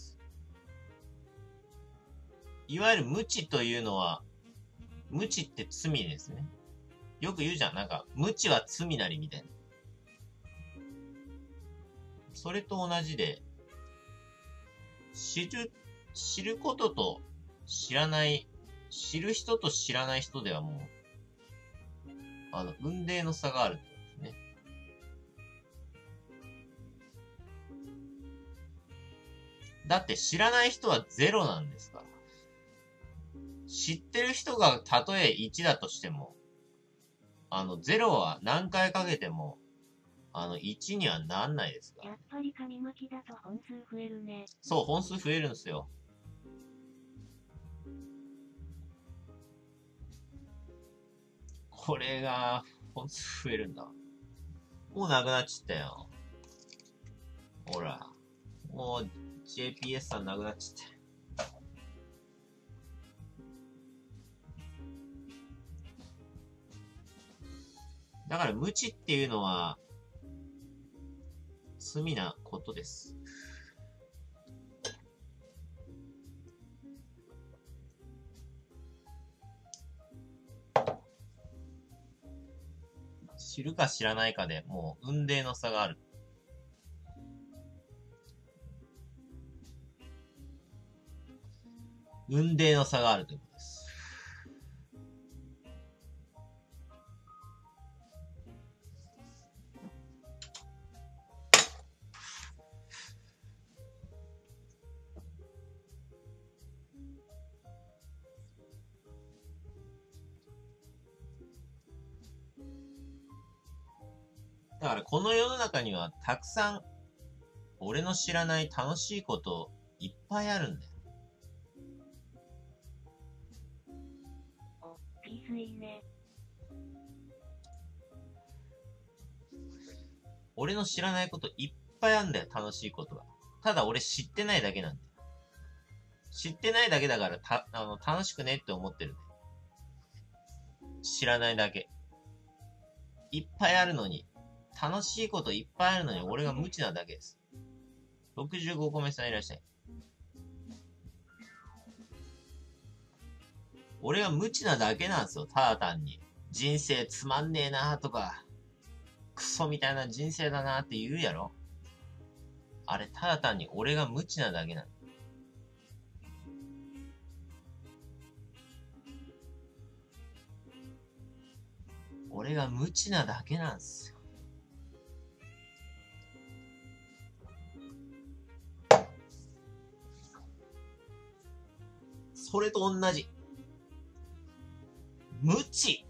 いわゆる無知というのは、無知って罪ですね。よく言うじゃん。なんか、無知は罪なりみたいな。それと同じで、知る、知ることと知らない、知る人と知らない人ではもう、あの、雲泥の差があるってことですね。 だって知らない人はゼロなんですから。知ってる人がたとえいちだとしても、あの、ゼロは何回かけても、あの、いちにはなんないですから。 やっぱり紙巻きだと本数増えるね。 そう、本数増えるんですよ。これが、本数増えるんだ。もうなくなっちゃったよ。ほら。もう、ジェイピーエス さんなくなっちゃった。だから無知っていうのは罪なことです。知るか知らないかでもう雲泥の差がある。雲泥の差があるということです。だからこの世の中にはたくさん俺の知らない楽しいこといっぱいあるんだよ。 お、ピースいいね。 俺の知らないこといっぱいあるんだよ、楽しいことが。ただ俺知ってないだけなんだよ。知ってないだけだからた、あの、楽しくねって思ってるんだよ。知らないだけ。いっぱいあるのに、楽しいこといっぱいあるのに俺が無知なだけです。ろくじゅうごこめさんいらっしゃい。俺が無知なだけなんですよ、ただ単に。人生つまんねえなーとか、クソみたいな人生だなーって言うやろ。あれ、ただ単に俺が無知なだけなの。俺が無知なだけなんすよ。それと同じ。無知。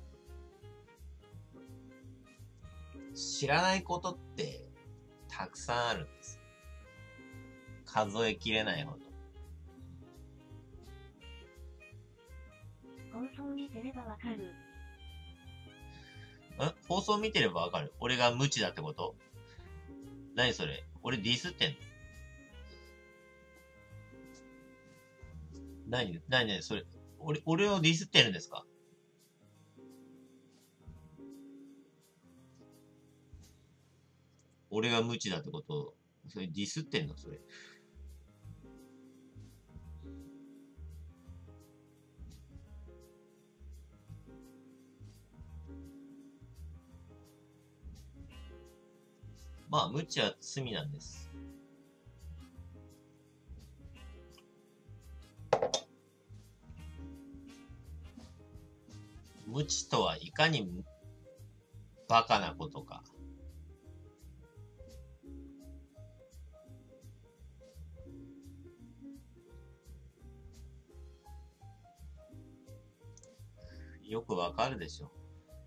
知らないことってたくさんあるんです。数えきれないほど。 放送見てればわかる。 ん放送見てればわかる。俺が無知だってこと？何それ？俺ディスってんの？何何何それ？俺、俺をディスってるんですか？俺が無知だってこと？それディスってんのそれ？まあ、無知は罪なんです。無知とはいかにバカなことか。よくわかるでしょ。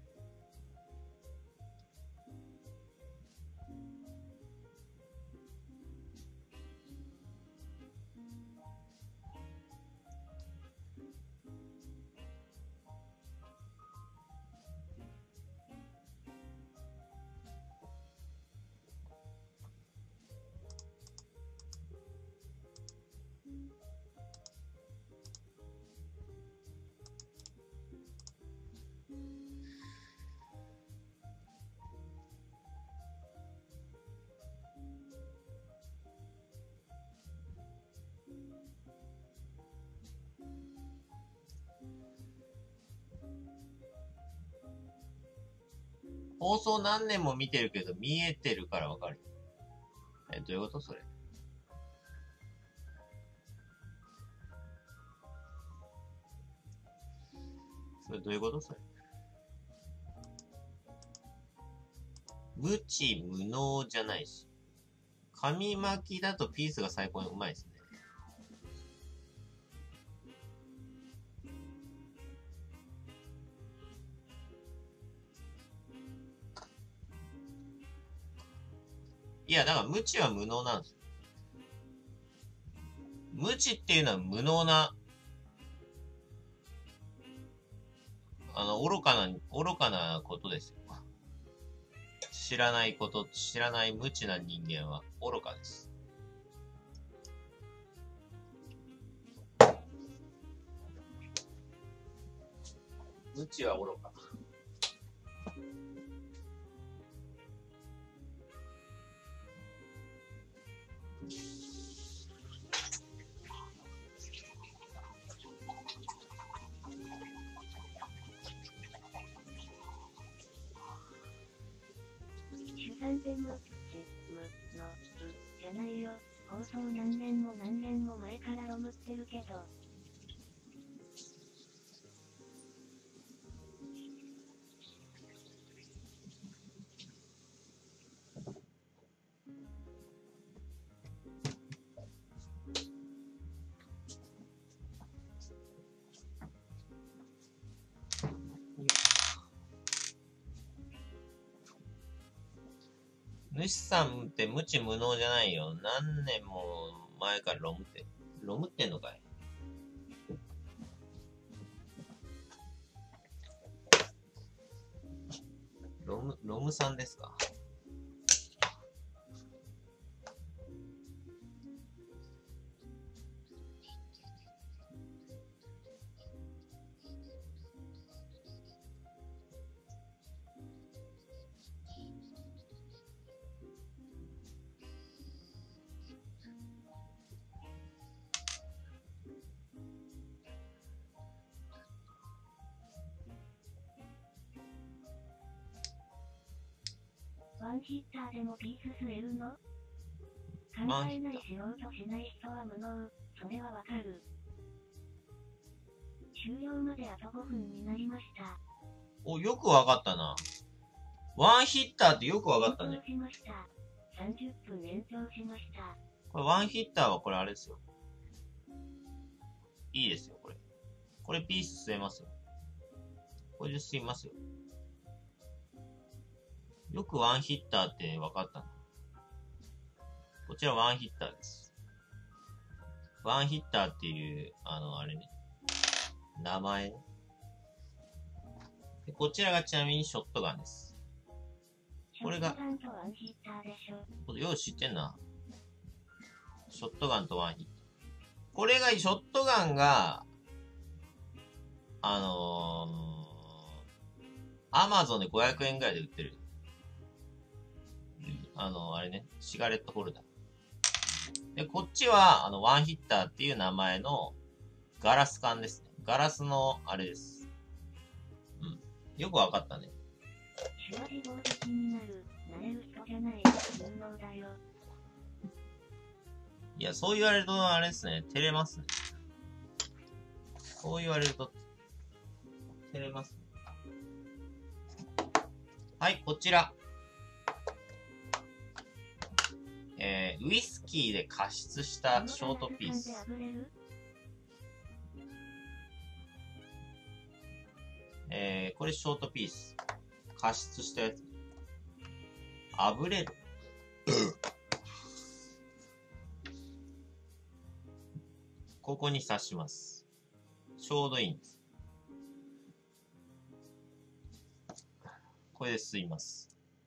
放送何年も見てるけど見えてるからわかる。え、どういうことそれ？それどういうことそれ？無知無能じゃないし。紙巻きだとピースが最高にうまいですね。 いや、だから無知は無能なんですよ。無知っていうのは無能な、あの、愚かな、愚かなことですよ。知らないこと、知らない無知な人間は愚かです。無知は愚か。 主産でむ、ち、む、の、う、じゃないよ。放送何年も何年も前からロムってるけど。 主さんって無知無能じゃないよ。何年も前からロムって。ロムってんのかい？ロム、ロムさんですか？ ワンヒッターでもピース吸えるの？考えないしようとしない人は無能。それはわかる。終了まであとごふんになりました。 お、よくわかったな。ワンヒッターってよくわかったね。 延長しました。さんじゅっぷん延長しました。 これワンヒッターはこれあれですよ。いいですよ、これ。これピース吸えますよ。これで吸いますよ。よくワンヒッターって分かったの。こちらワンヒッターです。ワンヒッターっていう、あの、あれね。名前ね。でこちらがちなみにショットガンです。これが、 ショットガンとワンヒッターでしょ。 よう知ってんな。ショットガンとワンヒッター。これが、ショットガンが、あのー、アマゾンでごひゃくえんぐらいで売ってる。あの、あれね、シガレットホルダー。で、こっちは、あの、ワンヒッターっていう名前のガラス管ですね。ガラスの、あれです。うん。よくわかったね。 手話自動的になる、なれる人じゃない、有能だよ。 いや、そう言われると、あれですね、照れますね。そう言われると、照れますね。はい、こちら。えー、ウイスキーで加湿したショートピース。えー、これショートピース。加湿したやつ。あぶれる。ここに刺します。ちょうどいいんです。これで吸います。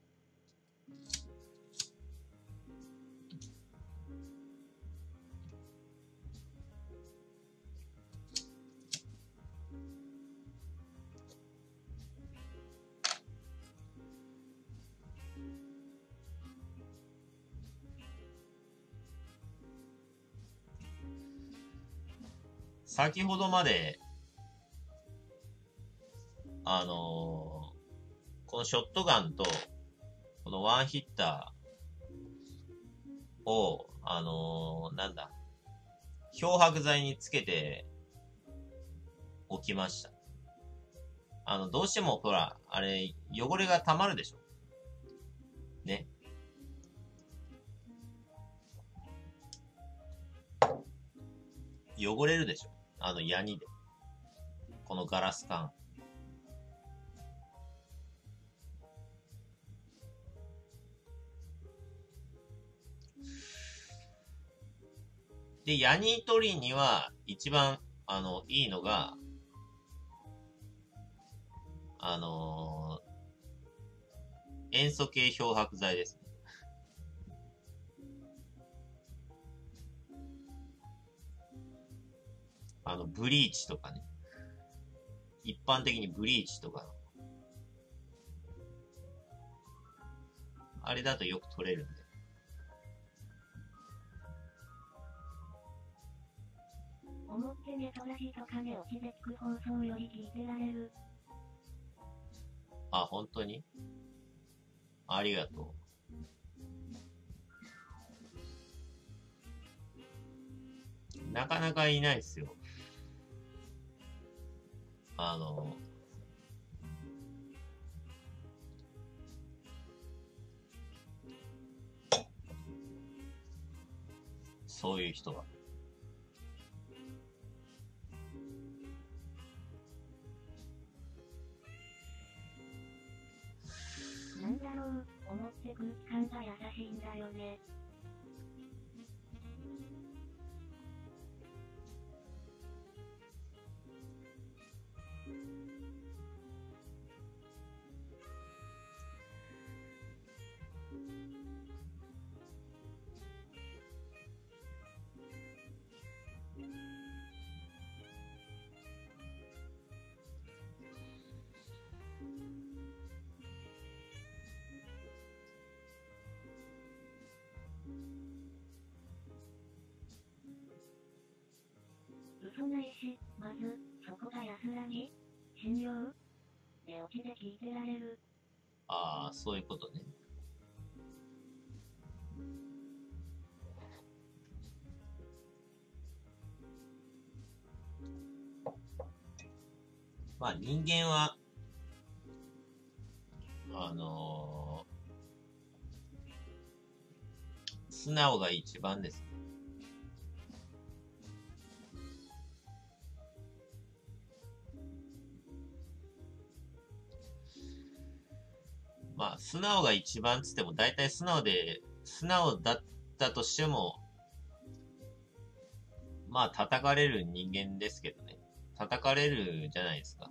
先ほどまで、あのー、このショットガンと、このワンヒッターを、あのー、なんだ、漂白剤につけておきました。あの、どうしても、ほら、あれ、汚れが溜まるでしょ。ね。汚れるでしょ。あの、ヤニで。このガラス管。 で、ヤニ取りには一番、あの、いいのが、あのー、塩素系漂白剤ですね。あの、ブリーチとかね。一般的にブリーチとか。あれだとよく取れるんで。 表ネトラジとか寝落ちで聞く放送より聞いてられる。 あ、本当に？ありがとう。なかなかいないっすよ。あの、そういう人は。 なんだろう、表空気感が優しいんだよね。嘘ないし、まず、そこが安らぎ？信用？寝落ちで聞いてられる。 ああ、そういうことね。まあ人間は、あのー、素直が一番です。まあ、素直が一番つっても、大体素直で、素直だったとしても、まあ、叩かれる人間ですけどね。叩かれるじゃないですか。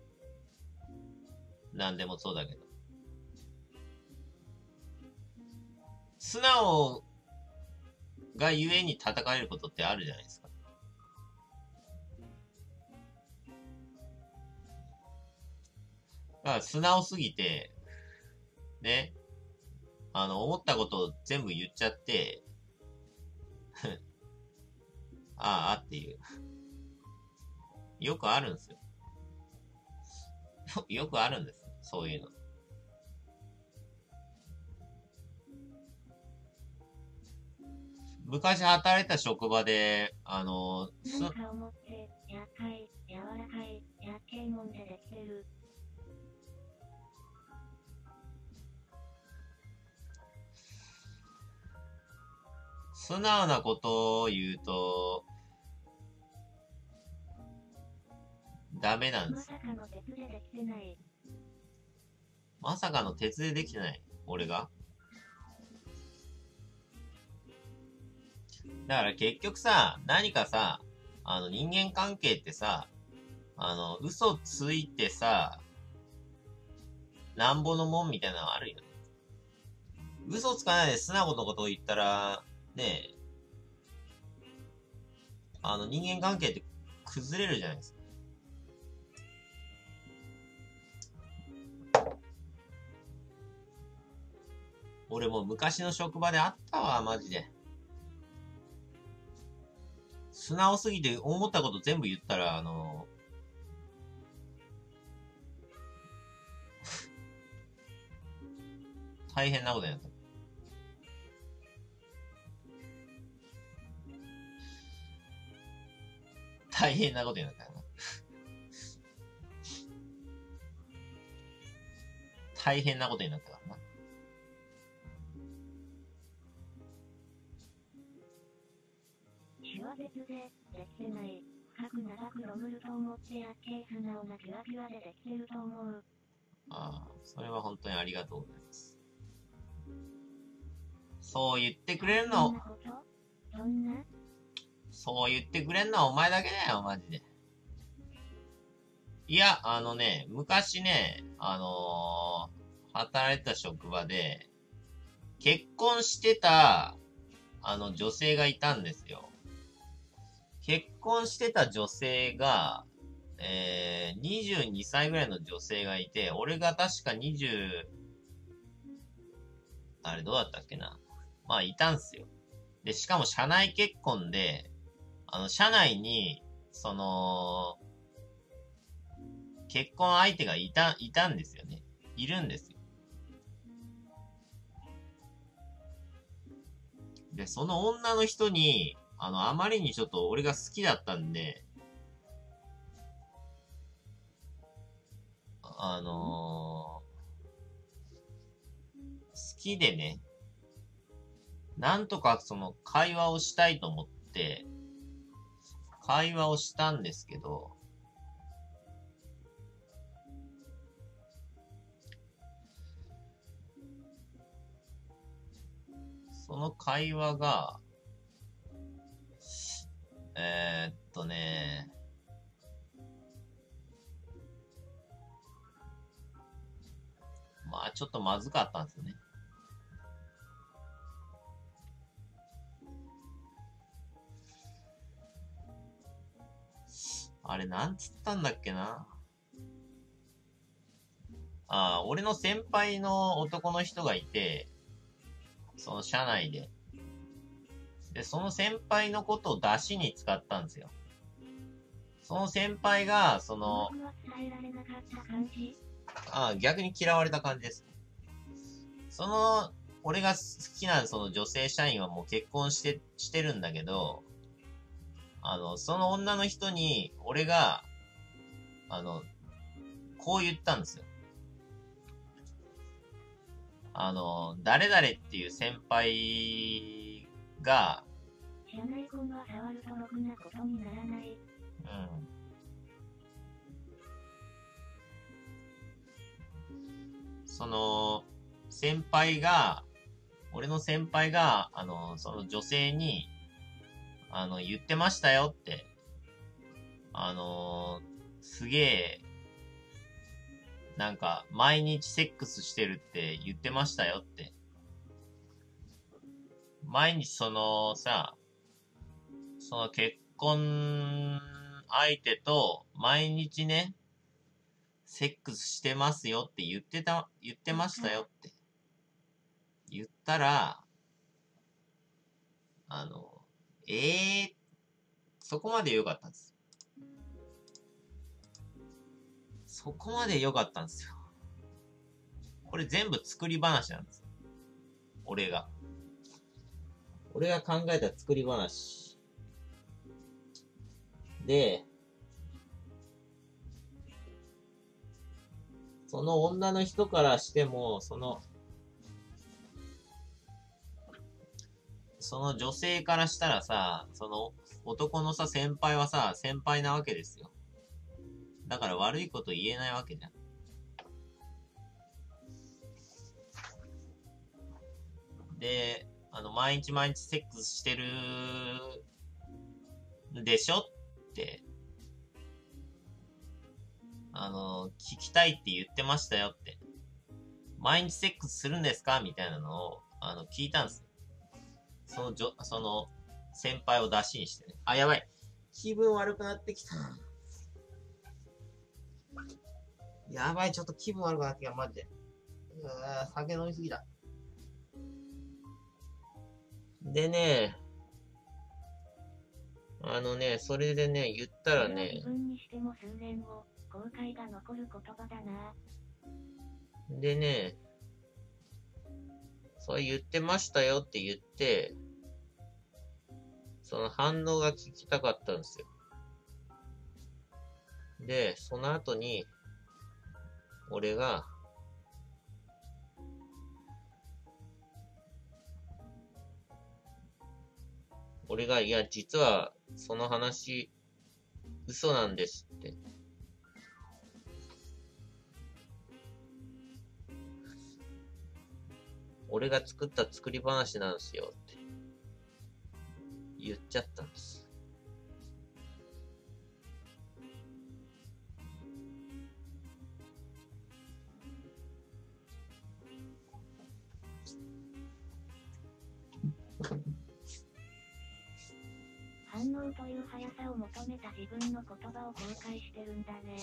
なんでもそうだけど。素直がゆえに叩かれることってあるじゃないですか。だから素直すぎて、ね、あの、思ったことを全部言っちゃって、ああっていう。よくあるんですよ。よくあるんです。そういうの。昔働いた職場で、あの、す、 何か思って、厄介、柔らかい、厄介もんでできてる。 素直なことを言うと、ダメなんでますさかの鉄でできてない。 まさかの鉄でできてない。俺が。だから結局さ、何かさ、あの人間関係ってさ、あの、嘘ついてさ、なんぼのもんみたいなのあるよね。嘘つかないで素直なことを言ったら、ねえ、あの人間関係って崩れるじゃないですか。俺もう昔の職場であったわ、マジで。素直すぎて思ったこと全部言ったら、あの、大変なことになった。大変なことになったよな。大変なことになったからな。 手話鉄で、できてない。深く長くロムると思ってやっけ素直なピュアピュアでできてると思う。 ああ、それは本当にありがとうございます。そう言ってくれるの。 そんなこと？そんな？ そう言ってくれんのはお前だけだよ、マジで。いや、あのね、昔ね、あのー、働いてた職場で、結婚してた、あの、女性がいたんですよ。結婚してた女性が、えー、にじゅうにさいぐらいの女性がいて、俺が確かにじゅう、あれどうだったっけな。まあ、いたんすよ。で、しかも社内結婚で、あの、社内に、その、結婚相手がいた、いたんですよね。いるんですよ。で、その女の人に、あの、あまりにちょっと俺が好きだったんで、あのー、好きでね、なんとかその会話をしたいと思って、会話をしたんですけど、その会話が、えー、っとね、まあちょっとまずかったんですよね。あれなんつったんだっけな。ああ、俺の先輩の男の人がいて、その社内で。で、その先輩のことを出しに使ったんですよ。その先輩が、その、ああ、逆に嫌われた感じです。その、俺が好きなその女性社員はもう結婚して、してるんだけど、あの、その女の人に、俺が、あの、こう言ったんですよ。あの、誰々っていう先輩が、 社内婚は触るとろくなことにならない。うん。 その、先輩が、俺の先輩が、あの、その女性に、あの、言ってましたよって、あの、すげえ、なんか、毎日セックスしてるって言ってましたよって。毎日そのさ、その結婚相手と毎日ね、セックスしてますよって言ってた、言ってましたよって言ったら、あの、ええー、そこまで良かったんです。そこまで良かったんですよ。これ全部作り話なんです。俺が。俺が考えた作り話。で、その女の人からしても、その、その女性からしたらさ、その男のさ、先輩はさ、先輩なわけですよ。だから悪いこと言えないわけじゃん。で、あの、毎日毎日セックスしてるでしょって、あの、聞きたいって言ってましたよって。毎日セックスするんですかみたいなのを、あの、聞いたんですよ。そのじょ、その、先輩を出しにしてね。あ、やばい。気分悪くなってきた。やばい、ちょっと気分悪くなってきた、マジで。うわ酒飲みすぎだ。でね、あのね、それでね、言ったらね、 自分にしても数年後、後悔が残る言葉だな。 でね、それ言ってましたよって言って、その反応が聞きたかったんですよ。で、その後に、俺が、俺が、いや、実は、その話、嘘なんですって。俺が作った作り話なんですよって。言っちゃったんです。 反応という速さを求めた自分の言葉を後悔してるんだね。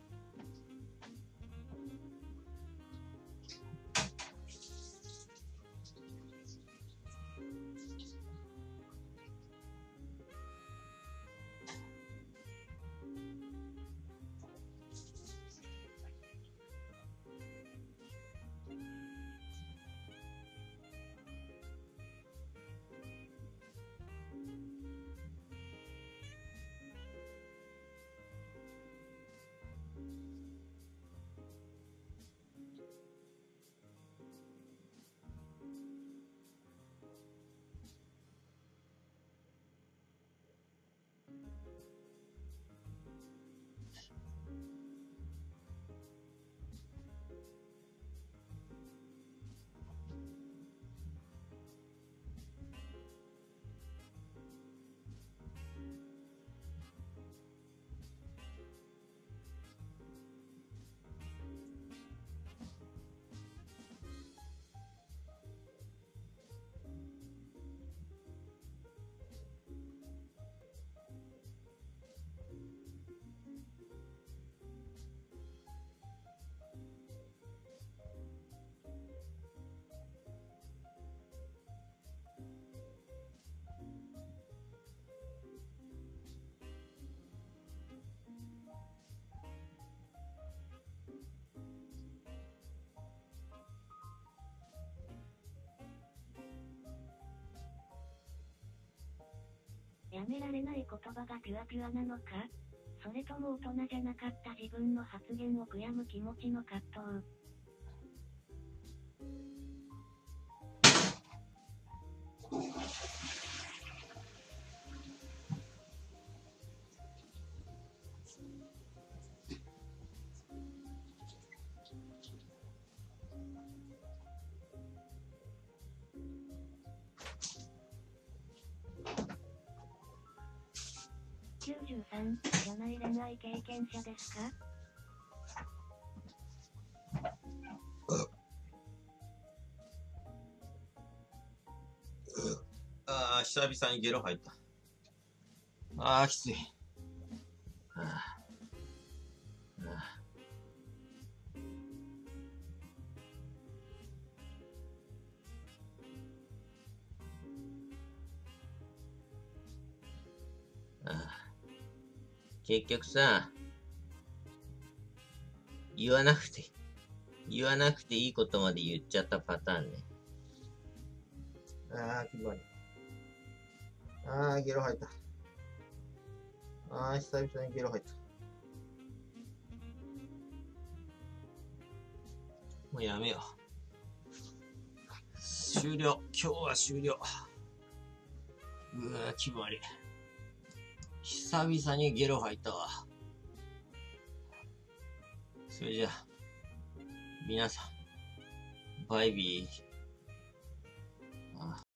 やめられない言葉がピュアピュアなのか？それとも大人じゃなかった自分の発言を悔やむ気持ちの葛藤。きゅうじゅうさん、じゃない恋愛経験者ですか？ ああ、久々にゲロ吐いた。ああ、きつい。ああああああ結局さ、言わなくて、言わなくていいことまで言っちゃったパターンね。ああ、気分悪い。ああ、ゲロ吐いた。ああ、久々にゲロ吐いた。もうやめよう。終了。今日は終了。うわー、気分悪い。久々にゲロ吐いたわ。それじゃあ、皆さん、バイビー。